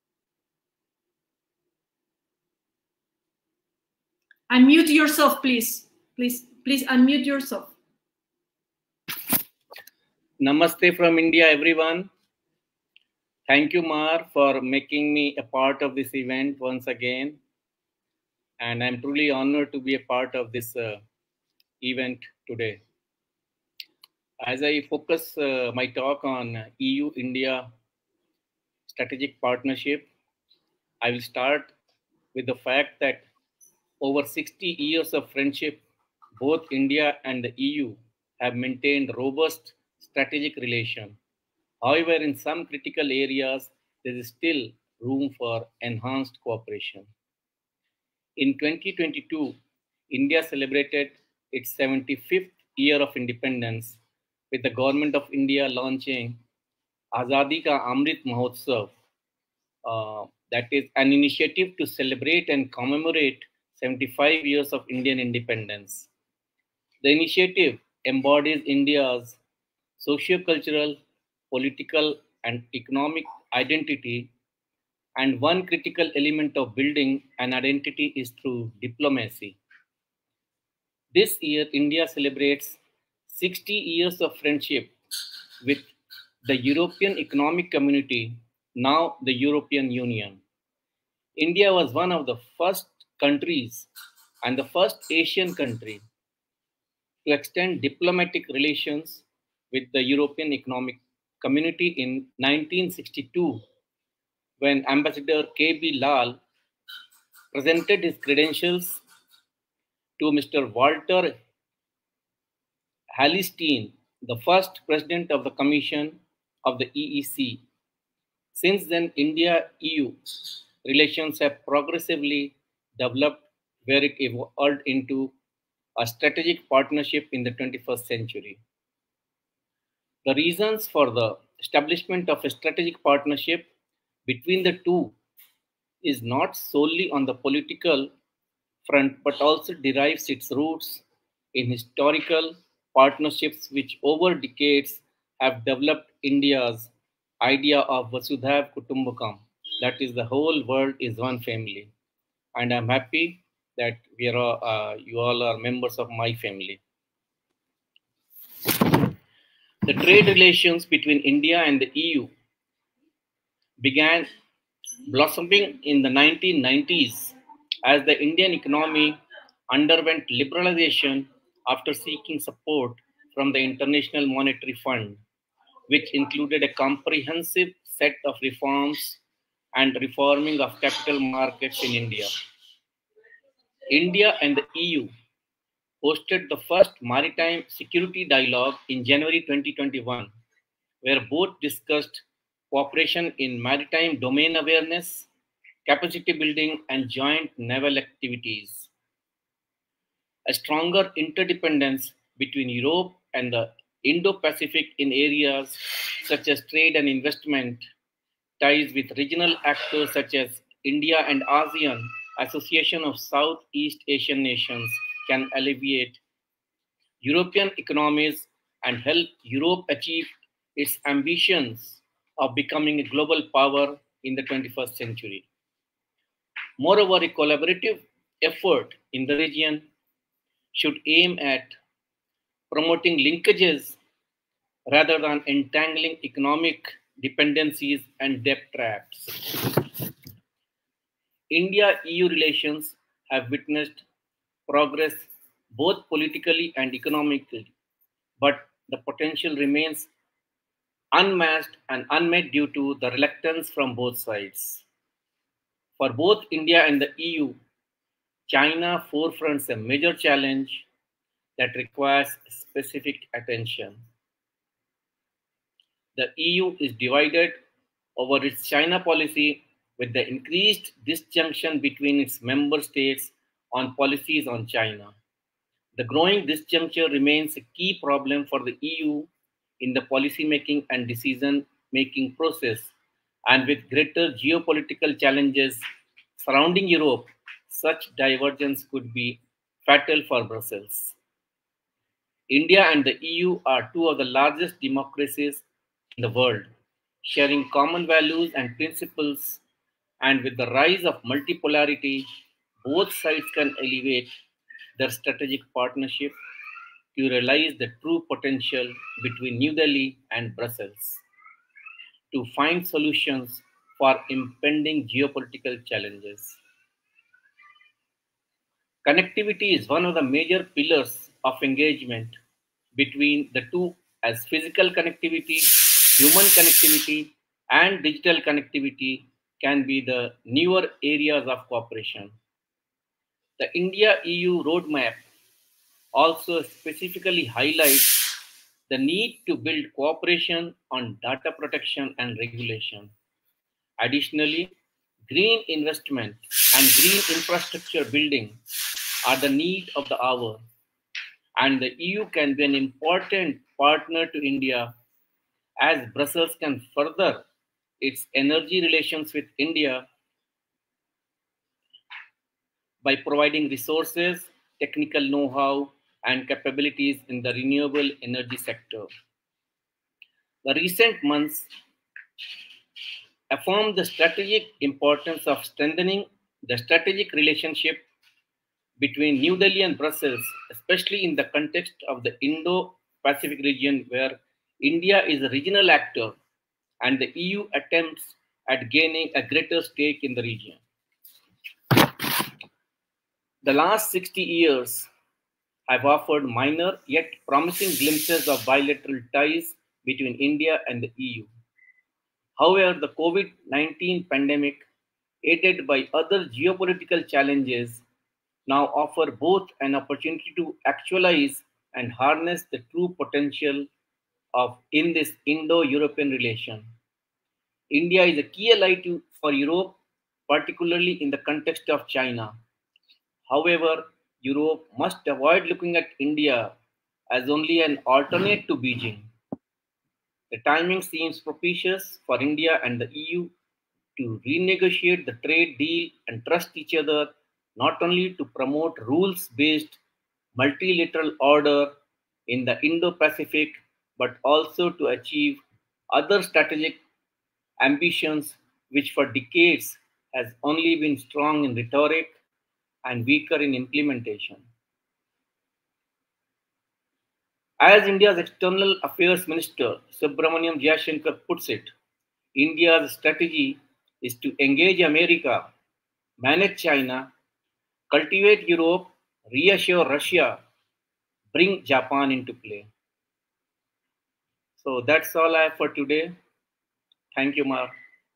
Unmute yourself, please. Please unmute yourself. Namaste from India, everyone. Thank you, Mar, for making me a part of this event once again. And I'm truly honored to be a part of this event today. As I focus my talk on EU-India strategic partnership, I will start with the fact that over 60 years of friendship, both India and the EU have maintained robust strategic relations. However, in some critical areas, there is still room for enhanced cooperation. In 2022, India celebrated its 75th year of independence, with the Government of India launching Azadi Ka Amrit Mahotsav, that is an initiative to celebrate and commemorate 75 years of Indian independence. The initiative embodies India's socio-cultural, political, and economic identity, and one critical element of building an identity is through diplomacy. This year, India celebrates 60 years of friendship with the European Economic Community, now the European Union. India was one of the first countries and the first Asian country to extend diplomatic relations with the European Economic Community in 1962, when Ambassador K.B. Lal presented his credentials to Mr. Walter Hallstein, the first president of the Commission of the EEC. Since then, India-EU relations have progressively developed, where it evolved into a strategic partnership in the 21st century. The reasons for the establishment of a strategic partnership between the two is not solely on the political front, but also derives its roots in historical partnerships which over decades have developed India's idea of Vasudhaiva Kutumbakam, that is, the whole world is one family. And I'm happy that you all are members of my family. The trade relations between India and the EU began blossoming in the 1990s as the Indian economy underwent liberalization after seeking support from the International Monetary Fund, which included a comprehensive set of reforms and reforming of capital markets in India. India and the EU hosted the first maritime security dialogue in January 2021, where both discussed cooperation in maritime domain awareness, capacity building, and joint naval activities. A stronger interdependence between Europe and the Indo-Pacific in areas such as trade and investment, ties with regional actors such as India and ASEAN, Association of Southeast Asian Nations, can alleviate European economies and help Europe achieve its ambitions of becoming a global power in the 21st century. Moreover, a collaborative effort in the region should aim at promoting linkages rather than entangling economic dependencies and debt traps. India-EU relations have witnessed progress both politically and economically, but the potential remains unmatched and unmet due to the reluctance from both sides. For both India and the EU, China forefronts a major challenge that requires specific attention. The EU is divided over its China policy, with the increased disjunction between its member states on policies on China. The growing disjuncture remains a key problem for the EU in the policy-making and decision-making process, and with greater geopolitical challenges surrounding Europe, such divergence could be fatal for Brussels. India and the EU are two of the largest democracies in the world, sharing common values and principles, and with the rise of multipolarity, both sides can elevate their strategic partnership to realize the true potential between New Delhi and Brussels to find solutions for impending geopolitical challenges. Connectivity is one of the major pillars of engagement between the two, as physical connectivity, human connectivity, and digital connectivity can be the newer areas of cooperation. The India-EU roadmap also specifically highlights the need to build cooperation on data protection and regulation. Additionally, green investment and green infrastructure building are the need of the hour, and the EU can be an important partner to India as Brussels can further its energy relations with India by providing resources, technical know-how, and capabilities in the renewable energy sector. The recent months affirmed the strategic importance of strengthening the strategic relationship between New Delhi and Brussels, especially in the context of the Indo-Pacific region, where India is a regional actor and the EU attempts at gaining a greater stake in the region. The last 60 years have offered minor yet promising glimpses of bilateral ties between India and the EU. However, the COVID-19 pandemic, aided by other geopolitical challenges, now offer both an opportunity to actualize and harness the true potential in this Indo-European relation. India is a key ally for Europe, particularly in the context of China. However, Europe must avoid looking at India as only an alternate to Beijing. The timing seems propitious for India and the EU to renegotiate the trade deal and trust each other, not only to promote rules-based multilateral order in the Indo-Pacific, but also to achieve other strategic ambitions which for decades has only been strong in rhetoric and weaker in implementation. As India's External Affairs Minister, Subramaniam Jayashankar, puts it, India's strategy is to engage America, manage China, cultivate Europe, reassure Russia, bring Japan into play. So that's all I have for today. Thank you, Mark.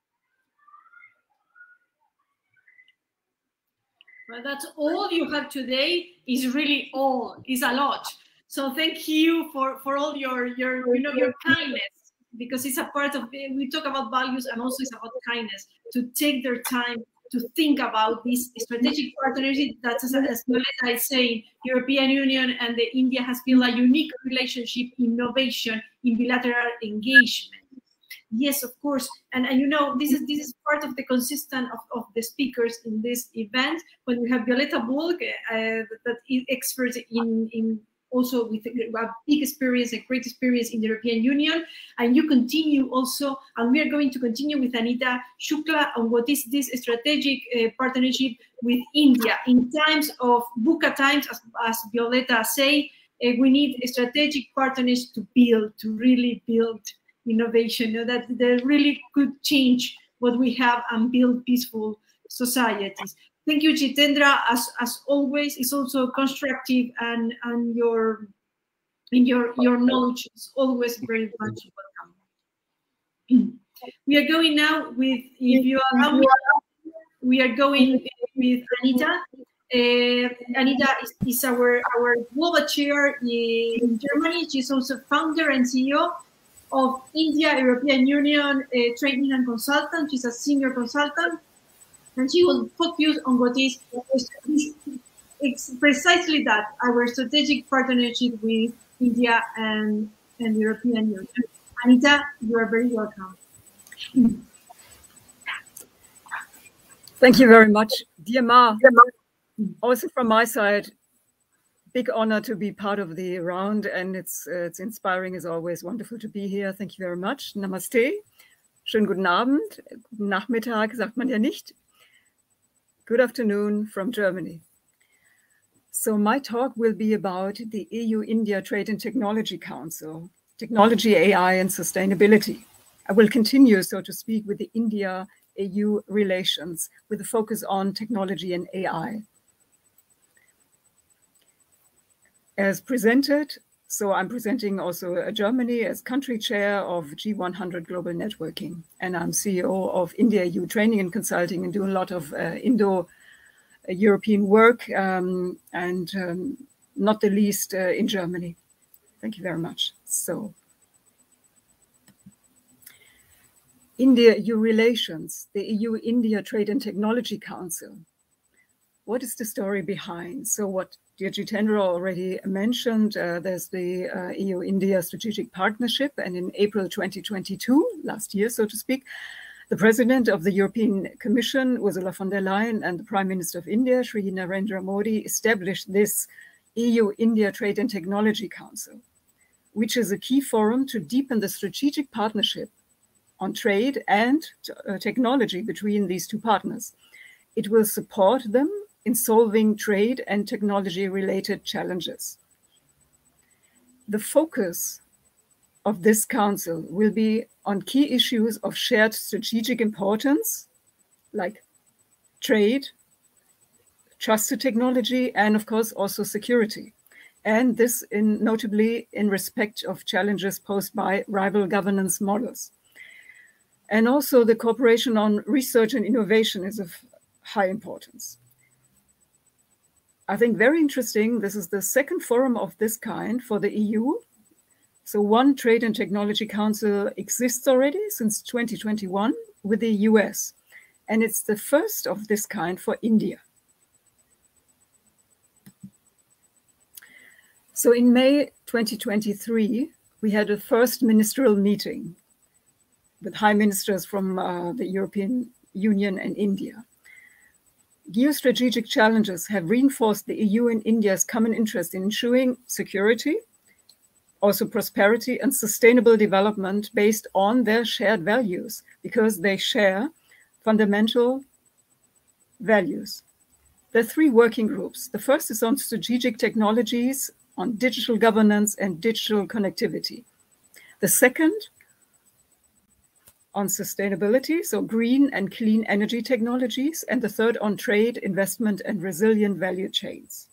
Well, that's all you have today. Is really all. Is a lot. So thank you for all your kindness, because it's a part of, we talk about values and also it's about kindness, to take their time to think about this strategic partnership that, as Violeta is saying, European Union and India has built a unique relationship, innovation in bilateral engagement. Yes, of course, and this is part of the consistent of the speakers in this event. When we have Violeta Bulc, that is expert in also with a big experience, a great experience in the European Union, and you continue also, and we are going to continue with Anita Shukla on what is this strategic partnership with India in times of VUCA times, as Violeta say. We need strategic partners to really build innovation, that really could change what we have and build peaceful societies. Thank you, Jitendra. As always, it's also constructive, and your knowledge is always very much welcome. We are going now with, if you allow me, we are going with Anita. Anita is our global chair in Germany. She's also founder and CEO of India European Union Training and Consultant. She's a senior consultant, and she will focus on what is it's precisely that, our strategic partnership with India and the European Union. Anita, you are very welcome. Thank you very much, dear Ma. Also from my side, big honor to be part of the round, and it's inspiring as always. Wonderful to be here. Thank you very much. Namaste. Schönen guten Abend. Guten Nachmittag sagt man ja nicht. Good afternoon from Germany. So my talk will be about the EU-India Trade and Technology Council, technology, AI, and sustainability. I will continue, so to speak, with the India-EU relations with a focus on technology and AI. As presented, so I'm presenting also Germany as country chair of G100 Global Networking, and I'm CEO of India-EU Training and Consulting, and do a lot of Indo-European work, and not the least in Germany. Thank you very much. So, India-EU relations, the EU-India Trade and Technology Council. What is the story behind? So what dear Jitendra already mentioned, there's the EU-India Strategic Partnership, and in April 2022, last year, so to speak, the President of the European Commission, Ursula von der Leyen, and the Prime Minister of India, Shri Narendra Modi, established this EU-India Trade and Technology Council, which is a key forum to deepen the strategic partnership on trade and technology between these two partners. It will support them in solving trade and technology-related challenges. The focus of this council will be on key issues of shared strategic importance, like trade, trusted technology, and of course also security. And this notably in respect of challenges posed by rival governance models. And also the cooperation on research and innovation is of high importance. I think very interesting, this is the second forum of this kind for the EU. So one Trade and Technology Council exists already since 2021 with the US, and it's the first of this kind for India. So in May 2023, we had a first ministerial meeting with high ministers from the European Union and India. Geostrategic challenges have reinforced the EU and India's common interest in ensuring security, also prosperity and sustainable development based on their shared values, because they share fundamental values. There are three working groups. The first is on strategic technologies, on digital governance and digital connectivity. The second on sustainability, so green and clean energy technologies, and the third on trade, investment, and resilient value chains.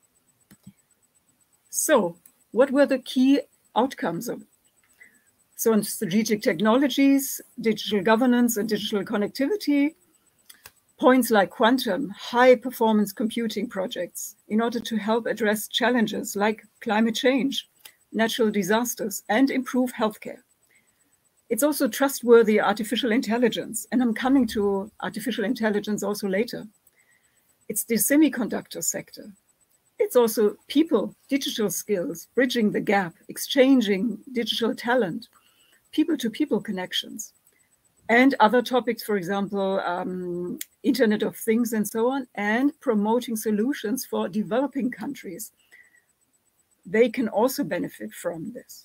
So, what were the key outcomes of it? So on strategic technologies, digital governance, and digital connectivity, points like quantum, high-performance computing projects in order to help address challenges like climate change, natural disasters, and improve healthcare. It's also trustworthy artificial intelligence, and I'm coming to artificial intelligence also later. It's the semiconductor sector. It's also people, digital skills, bridging the gap, exchanging digital talent, people-to-people connections, and other topics, for example, Internet of Things and so on, and promoting solutions for developing countries. They can also benefit from this.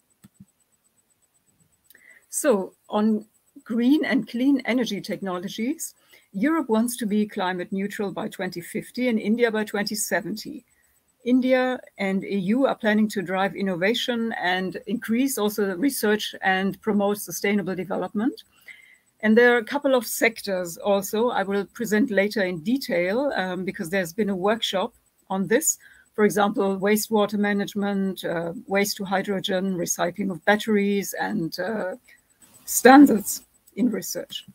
So on green and clean energy technologies, Europe wants to be climate neutral by 2050 and India by 2070. India and EU are planning to drive innovation and increase also the research and promote sustainable development. And there are a couple of sectors also I will present later in detail because there's been a workshop on this. For example, wastewater management, waste to hydrogen, recycling of batteries, and standards in research.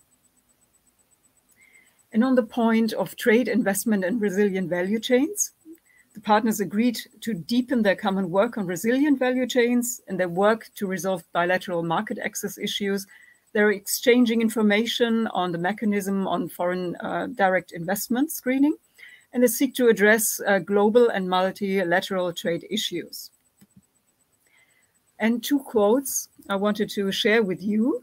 And on the point of trade, investment, and resilient value chains, the partners agreed to deepen their common work on resilient value chains and their work to resolve bilateral market access issues. They're exchanging information on the mechanism on foreign direct investment screening, and they seek to address global and multilateral trade issues. And two quotes I wanted to share with you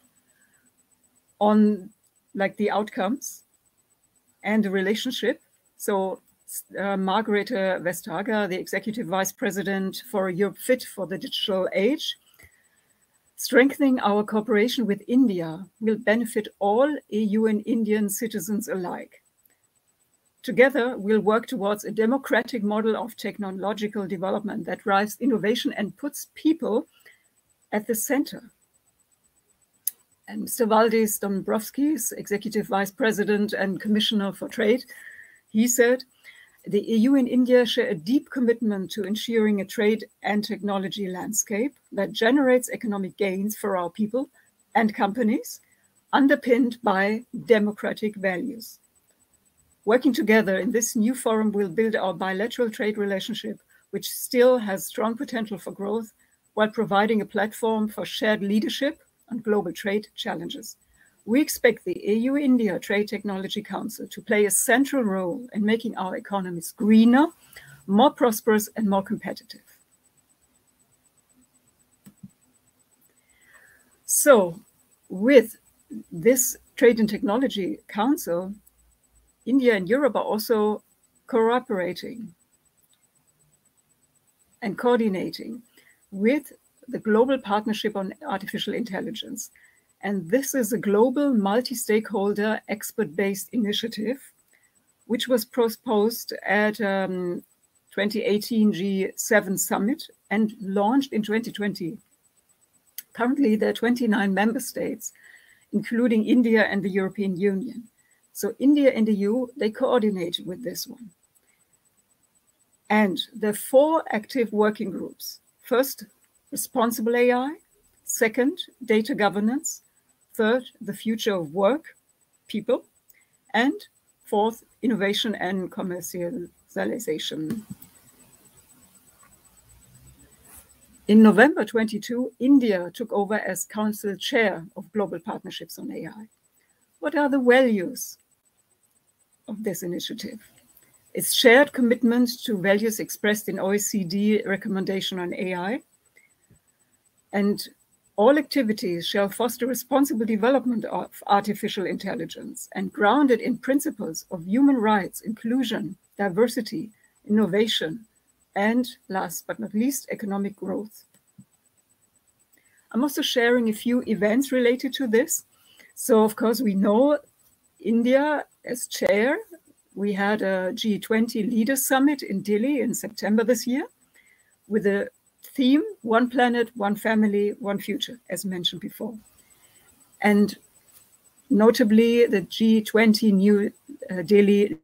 on the outcomes and the relationship. So Margrethe Vestager, the Executive Vice President for Europe Fit for the Digital Age, strengthening our cooperation with India will benefit all EU and Indian citizens alike. Together, we'll work towards a democratic model of technological development that drives innovation and puts people at the center. And Mr. Valdis Dombrovskis, Executive Vice President and Commissioner for Trade, he said, the EU and India share a deep commitment to ensuring a trade and technology landscape that generates economic gains for our people and companies, underpinned by democratic values. Working together in this new forum will build our bilateral trade relationship, which still has strong potential for growth, while providing a platform for shared leadership on global trade challenges. We expect the EU-India Trade Technology Council to play a central role in making our economies greener, more prosperous, and more competitive. So, with this Trade and Technology Council, India and Europe are also cooperating and coordinating with the Global Partnership on Artificial Intelligence. And this is a global multi-stakeholder expert-based initiative which was proposed at 2018 G7 summit and launched in 2020. Currently, there are 29 member states, including India and the European Union. So India and the EU, they coordinate with this one. And there are 4 active working groups. First, responsible AI. Second, data governance. Third, the future of work, people. And fourth, innovation and commercialization. In November 22, India took over as Council Chair of Global Partnerships on AI. What are the values of this initiative? It's shared commitment to values expressed in OECD recommendation on AI. And all activities shall foster responsible development of artificial intelligence and grounded in principles of human rights, inclusion, diversity, innovation, and last but not least, economic growth. I'm also sharing a few events related to this. So of course, we know India as chair. We had a G20 Leaders Summit in Delhi in September this year with the theme, One Planet, One Family, One Future, as mentioned before. And notably, the G20 New Delhi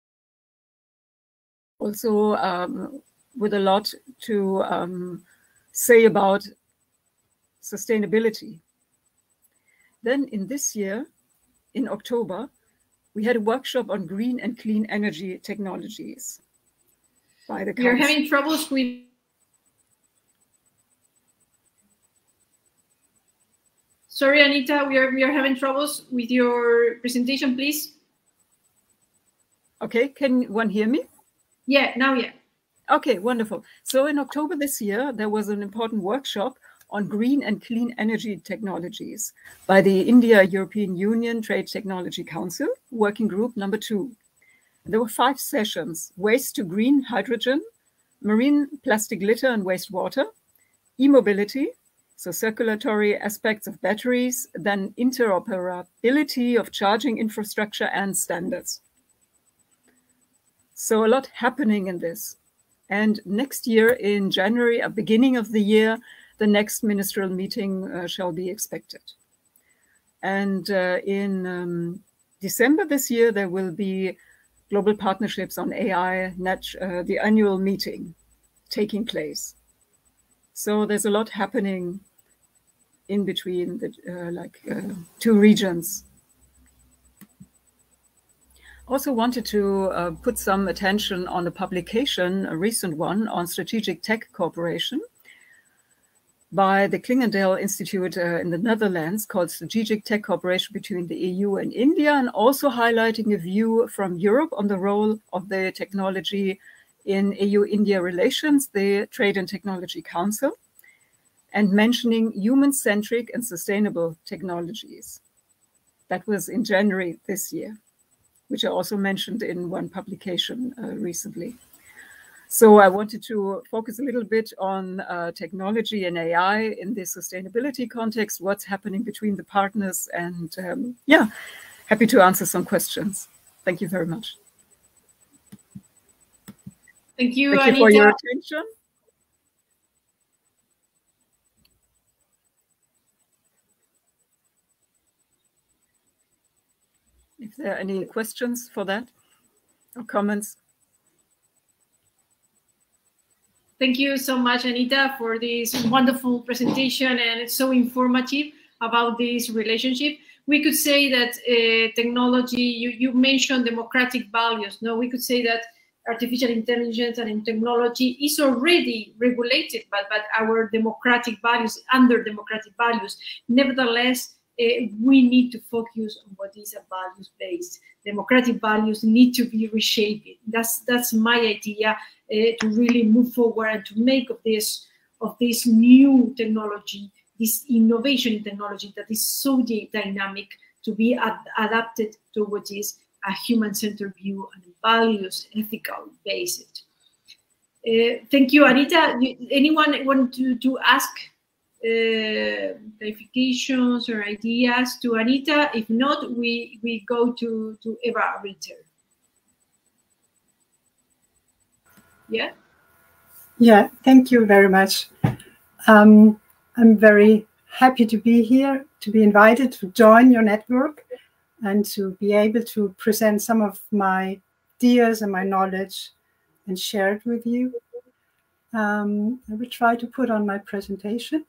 also with a lot to say about sustainability. Then in this year, in October, we had a workshop on green and clean energy technologies by the council. You're having troubles with... Sorry, Anita, we are having troubles with your presentation, please. Okay, can one hear me? Yeah, now yeah. Okay, wonderful. So in October this year, there was an important workshop on green and clean energy technologies by the India-European Union Trade Technology Council, Working Group number 2. There were 5 sessions: waste to green hydrogen, marine plastic litter and wastewater, e-mobility, so circulatory aspects of batteries, then interoperability of charging infrastructure and standards. So a lot happening in this. And next year in January, at the beginning of the year, the next ministerial meeting shall be expected. And in December this year, there will be Global Partnerships on AI, the annual meeting taking place. So there's a lot happening in between the 2 regions. Also wanted to put some attention on a publication, a recent one, on strategic tech cooperation by the Klingendale Institute in the Netherlands, called Strategic Tech Cooperation between the EU and India, and also highlighting a view from Europe on the role of the technology in EU-India relations, the Trade and Technology Council, and mentioning human-centric and sustainable technologies. That was in January this year, which I also mentioned in one publication recently. So I wanted to focus a little bit on technology and AI in this sustainability context, what's happening between the partners, and yeah, happy to answer some questions. Thank you very much. Thank you, Thank Anita. you for your attention. If there are any questions for that or comments. Thank you so much, Anita, for this wonderful presentation, and it's so informative about this relationship. We could say that technology, you mentioned democratic values. No, we could say that artificial intelligence and technology is already regulated, but our democratic values, under democratic values. Nevertheless, we need to focus on what is a values-based. Democratic values need to be reshaped. That's my idea, to really move forward and to make of this new technology, this innovation in technology that is so dynamic, to be adapted to what is a human-centered view and values, ethical based. Thank you, Anita. Anyone want to ask clarifications or ideas to Anita? If not, we go to Eva Ritter. Yeah. Yeah, thank you very much. I'm very happy to be here, to be invited to join your network and to be able to present some of my ideas and my knowledge and share it with you. I will try to put on my presentation.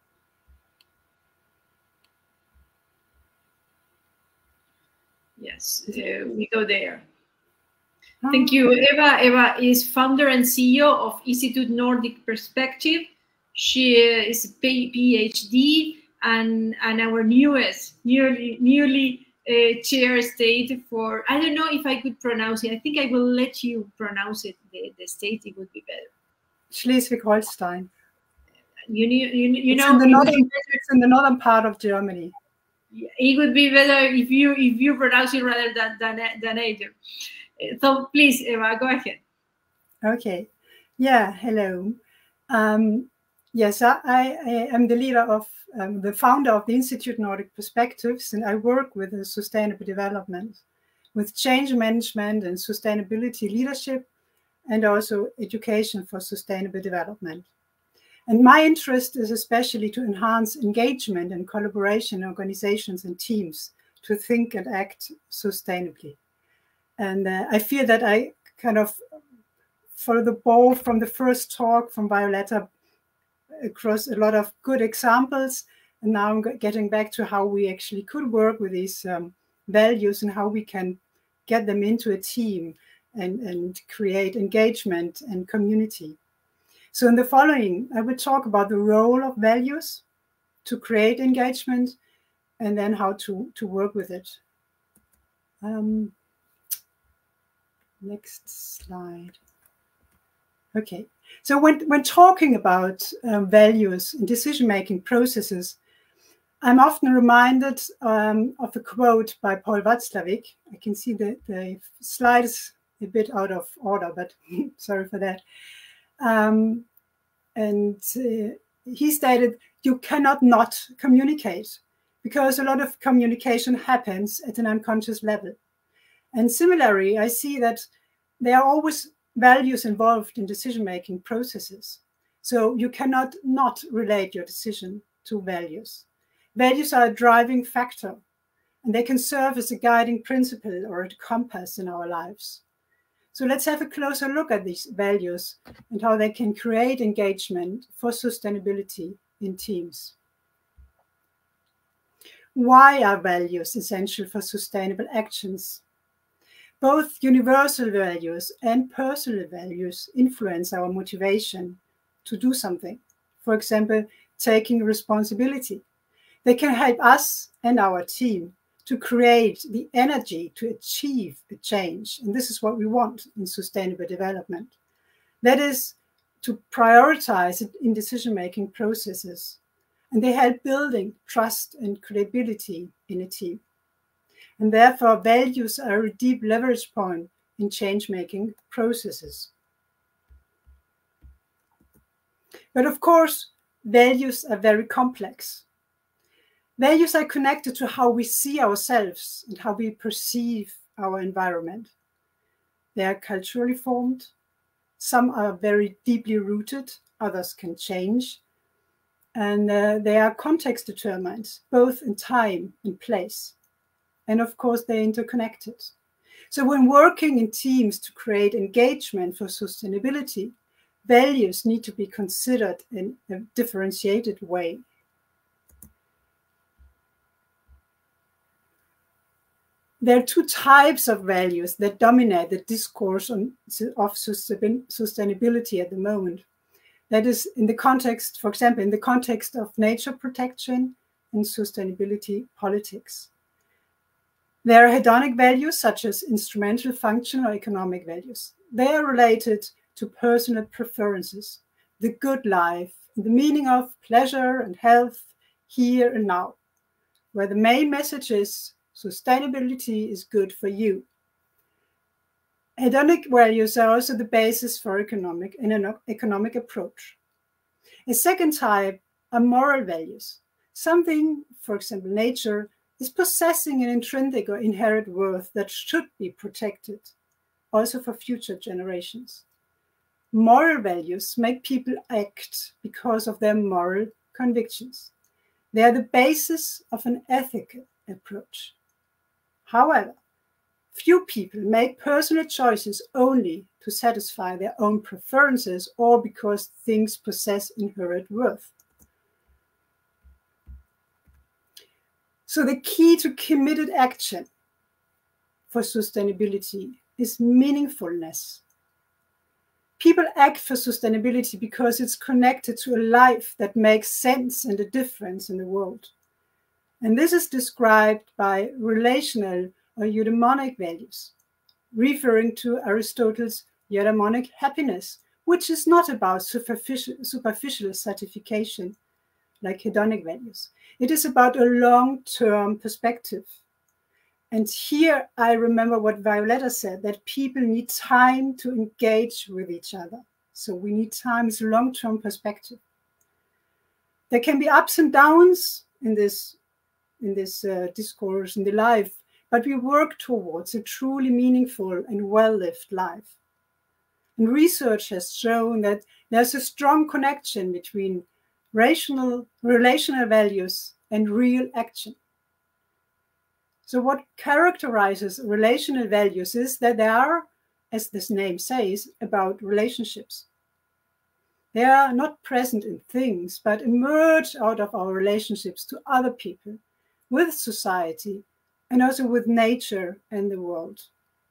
Yes, we go there. Thank you, Eva. Eva is founder and CEO of Institute Nordic Perspective. She is a PhD and our newly chair state for, I don't know if I could pronounce it. I think I will let you pronounce it, the state. It would be better. Schleswig-Holstein. You know, it's in the northern part of Germany. It would be better if you pronounce it rather than I do. So please, Eva, go ahead. Okay. Yeah. Hello. Yes, I am the leader of the founder of the Institute Nordic Perspectives, and I work with sustainable development, with change management and sustainability leadership, and also education for sustainable development. And my interest is especially to enhance engagement and collaboration in organizations and teams to think and act sustainably. And I feel that I kind of follow the ball from the first talk from Violetta across a lot of good examples. And now I'm getting back to how we actually could work with these values and how we can get them into a team and create engagement and community. So in the following, I will talk about the role of values to create engagement and then how to work with it. Next slide. Okay, so when talking about values and decision-making processes, I'm often reminded of a quote by Paul Watzlawick. I can see the slide is a bit out of order, but sorry for that. He stated, you cannot not communicate because a lot of communication happens at an unconscious level. And similarly, I see that there are always values involved in decision-making processes. So you cannot not relate your decision to values. Values are a driving factor, and they can serve as a guiding principle or a compass in our lives. So let's have a closer look at these values and how they can create engagement for sustainability in teams. Why are values essential for sustainable actions? Both universal values and personal values influence our motivation to do something. For example, taking responsibility. They can help us and our team to create the energy to achieve a change. And this is what we want in sustainable development. That is to prioritize it in decision-making processes. And they help building trust and credibility in a team. And therefore, values are a deep leverage point in change-making processes. But of course, values are very complex. Values are connected to how we see ourselves and how we perceive our environment. They are culturally formed. Some are very deeply rooted, others can change. And they are context determined, both in time and place. And of course, they're interconnected. So when working in teams to create engagement for sustainability, values need to be considered in a differentiated way. There are two types of values that dominate the discourse of sustainability at the moment. That is in the context, for example, in the context of nature protection and sustainability politics. There are hedonic values such as instrumental, functional, or economic values. They are related to personal preferences, the good life, the meaning of pleasure and health here and now, where the main message is sustainability is good for you. Hedonic values are also the basis for an economic approach. A second type are moral values. Something, for example, nature, is possessing an intrinsic or inherent worth that should be protected, also for future generations. Moral values make people act because of their moral convictions. They are the basis of an ethical approach. However, few people make personal choices only to satisfy their own preferences or because things possess inherent worth. So the key to committed action for sustainability is meaningfulness. People act for sustainability because it's connected to a life that makes sense and a difference in the world. And this is described by relational or eudaimonic values, referring to Aristotle's eudaimonic happiness, which is not about superficial satisfaction like hedonic values. It is about a long-term perspective. And here I remember what Violetta said, that people need time to engage with each other. So we need time as a long-term perspective. There can be ups and downs in this discourse, in the life, but we work towards a truly meaningful and well-lived life. And research has shown that there's a strong connection between relational values and real action. So what characterizes relational values is that they are, as this name says, about relationships. They are not present in things, but emerge out of our relationships to other people, with society, and also with nature and the world.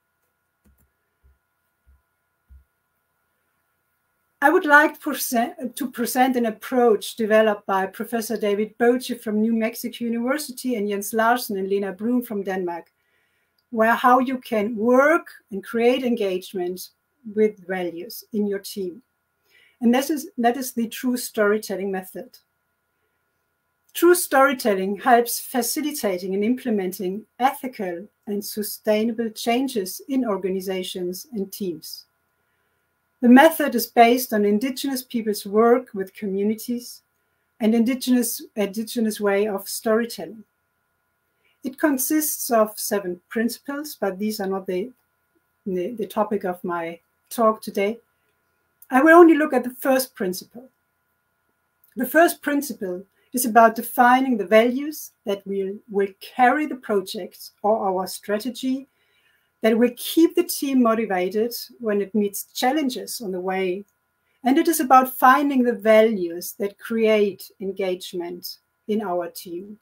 I would like to present an approach developed by Professor David Boche from New Mexico University and Jens Larsen and Lena Brun from Denmark, where how you can work and create engagement with values in your team. And that is the true storytelling method. True storytelling helps facilitating and implementing ethical and sustainable changes in organizations and teams. The method is based on indigenous people's work with communities and indigenous way of storytelling. It consists of 7 principles, but these are not the topic of my talk today. I will only look at the first principle. The first principle is about defining the values that will carry the project or our strategy, that will keep the team motivated when it meets challenges on the way. And it is about finding the values that create engagement in our team.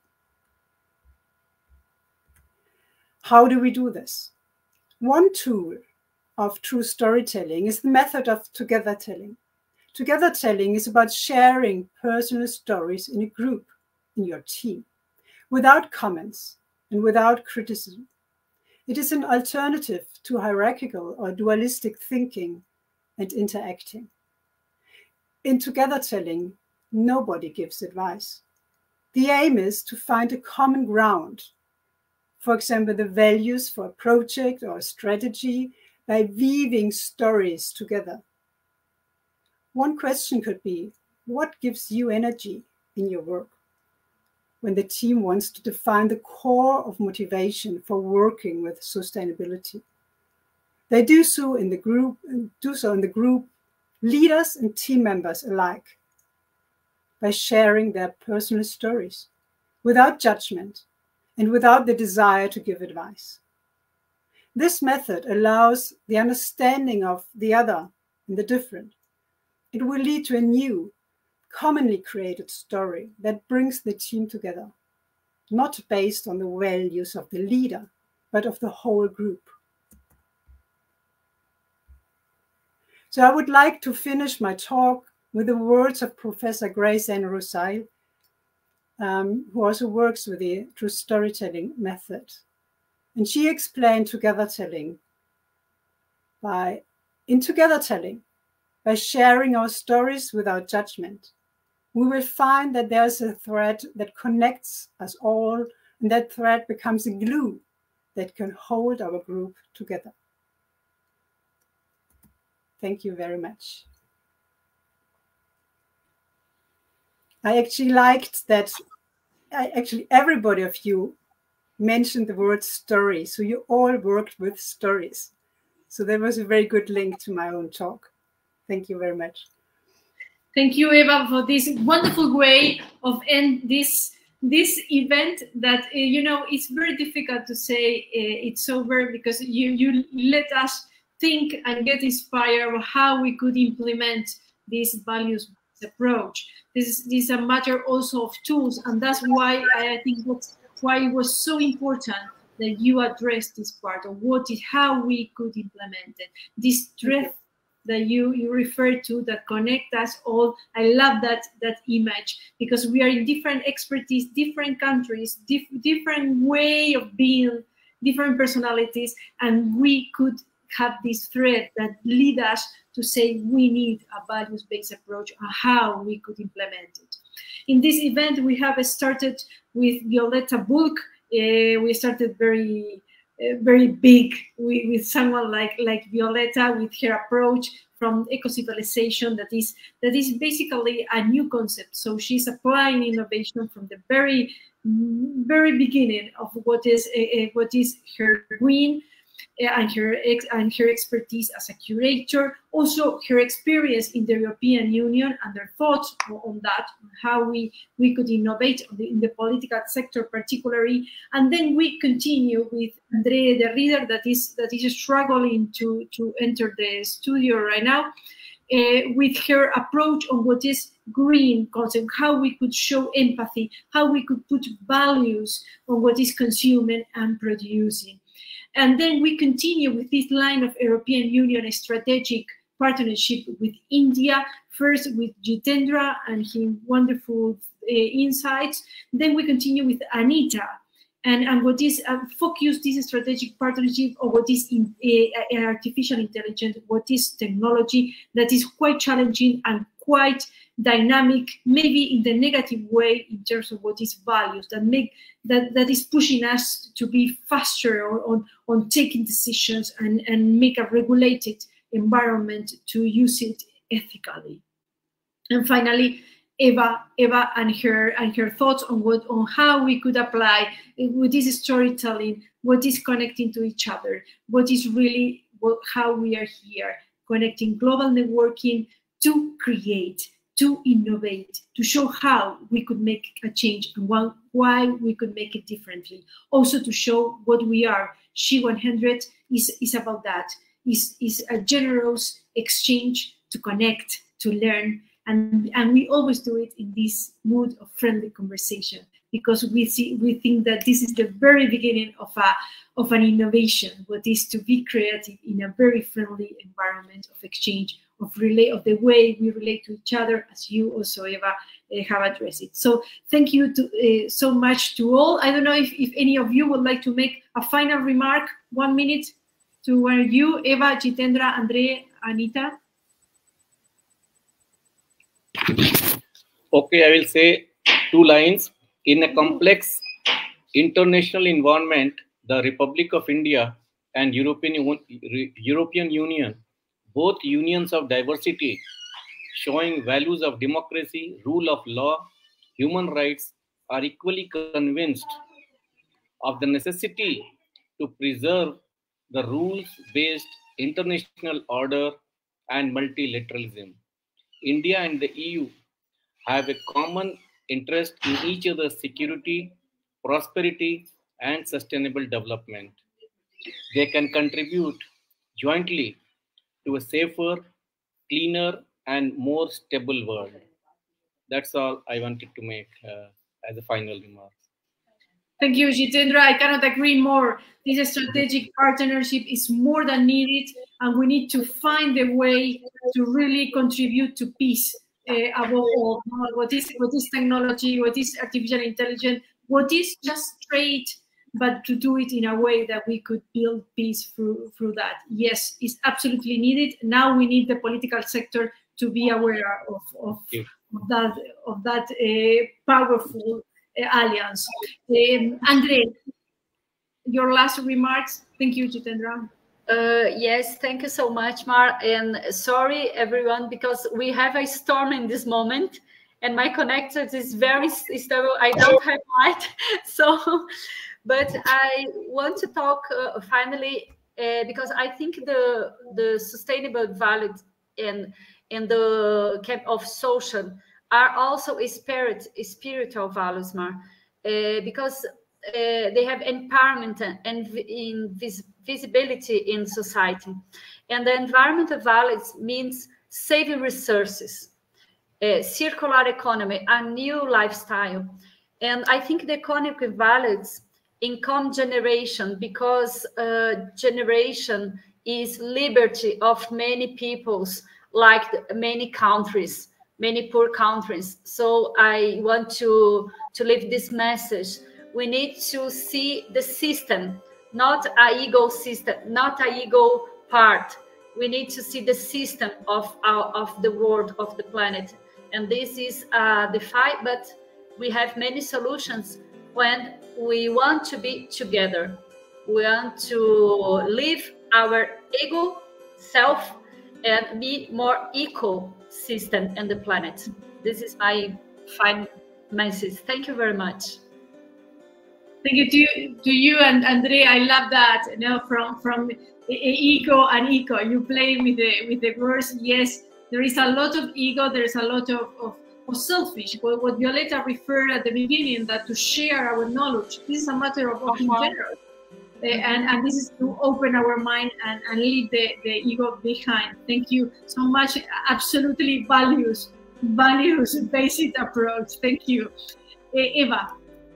How do we do this? One tool of true storytelling is the method of together telling. Together telling is about sharing personal stories in a group, in your team, without comments and without criticism. It is an alternative to hierarchical or dualistic thinking and interacting. In together telling, nobody gives advice. The aim is to find a common ground. For example, the values for a project or a strategy by weaving stories together. One question could be, what gives you energy in your work? When the team wants to define the core of motivation for working with sustainability. They do so in the group, leaders and team members alike, by sharing their personal stories, without judgment and without the desire to give advice. This method allows the understanding of the other and the different. It will lead to a new, commonly created story that brings the team together, not based on the values of the leader, but of the whole group. So I would like to finish my talk with the words of Professor Grace Ann Rosaille, who also works with the true storytelling method. And she explained together telling by sharing our stories without judgment, we will find that there's a thread that connects us all, and that thread becomes a glue that can hold our group together. Thank you very much. I actually liked that everybody of you mentioned the word story. So you all worked with stories. So there was a very good link to my own talk. Thank you very much. Thank you, Eva, for this wonderful way of end this event that, you know, it's very difficult to say it's over, because you let us think and get inspired of how we could implement this values approach. This is a matter also of tools, and that's why I think that's why it was so important that you address this part of how we could implement it. This thread that you refer to that connect us all. I love that image, because we are in different expertise, different countries, different way of being, different personalities, and we could have this thread that lead us to say we need a values-based approach on how we could implement it. In this event, we have started with Violeta Bulc. We started very big with someone like Violeta, with her approach from eco-civilization that is basically a new concept. So she's applying innovation from the very beginning of what is her green, and her expertise as a curator, also her experience in the European Union and their thoughts on that, on how we could innovate in the political sector particularly. And then we continue with André de Ridder, that is struggling to enter the studio right now, with her approach on what is green concept, how we could show empathy, how we could put values on what is consuming and producing. And then we continue with this line of European Union strategic partnership with India, first with Jitendra and his wonderful insights. Then we continue with Anita and what is focus this strategic partnership on what is artificial intelligence, what is technology that is quite challenging and quite dynamic, maybe in the negative way in terms of what is values that is pushing us to be faster on taking decisions and make a regulated environment to use it ethically. And finally, Eva and her thoughts on how we could apply with this storytelling, what is connecting to each other, what is really how we are here, connecting global networking to create, to innovate, to show how we could make a change and why we could make it differently. Also to show what we are. She 100 is about that. Is a generous exchange to connect, to learn, and we always do it in this mood of friendly conversation, because we think that this is the very beginning of an innovation, what is to be creative in a very friendly environment of exchange, of the way we relate to each other, as you also, Eva, have addressed it. So thank you so much to all. I don't know if any of you would like to make a final remark, 1 minute, to one of you, Eva, Jitendra, Andre, Anita. Okay, I will say 2 lines. In a complex international environment, the Republic of India and European Union, both unions of diversity, showing values of democracy, rule of law, human rights, are equally convinced of the necessity to preserve the rules-based international order and multilateralism. India and the EU have a common interest in each other's security, prosperity, and sustainable development. They can contribute jointly to a safer, cleaner, and more stable world. That's all I wanted to make as a final remark. Thank you, Jitendra. I cannot agree more. This strategic partnership is more than needed, and we need to find a way to really contribute to peace above all. What is technology? What is artificial intelligence? What is just trade? But to do it in a way that we could build peace through that. Yes, it's absolutely needed. Now we need the political sector to be aware of that powerful alliance. Andre, your last remarks. Thank you, Jitendra. Yes, thank you so much, Mar. And sorry, everyone, because we have a storm in this moment, and my connection is very stable. I don't have light, so. But I want to talk finally because I think the sustainable value and and the camp of social are also spiritual values, Mar, because they have empowerment and visibility in society. And the environmental values means saving resources, circular economy, a new lifestyle. And I think the economic values income generation, because generation is liberty of many peoples, like many countries, many poor countries. So I want to leave this message. We need to see the system, not a ego system, not a ego part. We need to see the system of the world, of the planet. And this is the fight, but we have many solutions when we want to be together. We want to leave our ego self and be more equal system in the planet. This is my final message. Thank you very much. Thank you to you and Andre. I love that. You know, from ego and eco. You play with the words. Yes, there is a lot of ego. There is a lot of selfish. What Violeta referred at the beginning, that to share our knowledge. This is a matter of in general, and this is to open our mind and leave the ego behind. Thank you so much. Absolutely values based approach. Thank you, Eva.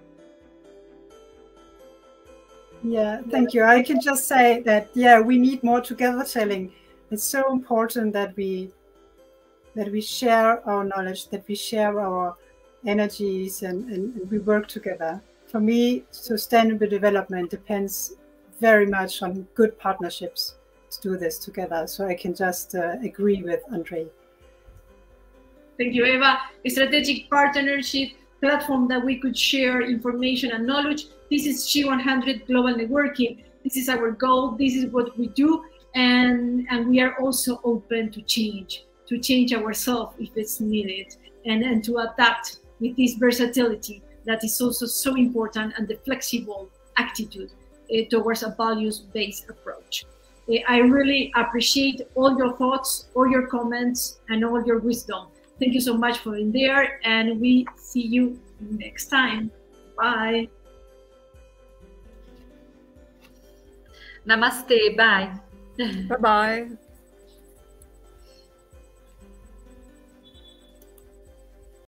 Yeah, thank you. I can just say that, yeah, we need more together telling. It's so important that we share our knowledge, that we share our energies, and we work together. For me, sustainable development depends very much on good partnerships to do this together. So I can just agree with Andre. Thank you, Eva. A strategic partnership platform that we could share information and knowledge. This is G100 Global Networking. This is our goal. This is what we do. And we are also open to change ourselves if it's needed, and to adapt with this versatility that is also so important, and the flexible attitude towards a values-based approach. I really appreciate all your thoughts, all your comments, and all your wisdom. Thank you so much for being there, and we see you next time. Bye. Namaste. Bye. Bye-bye.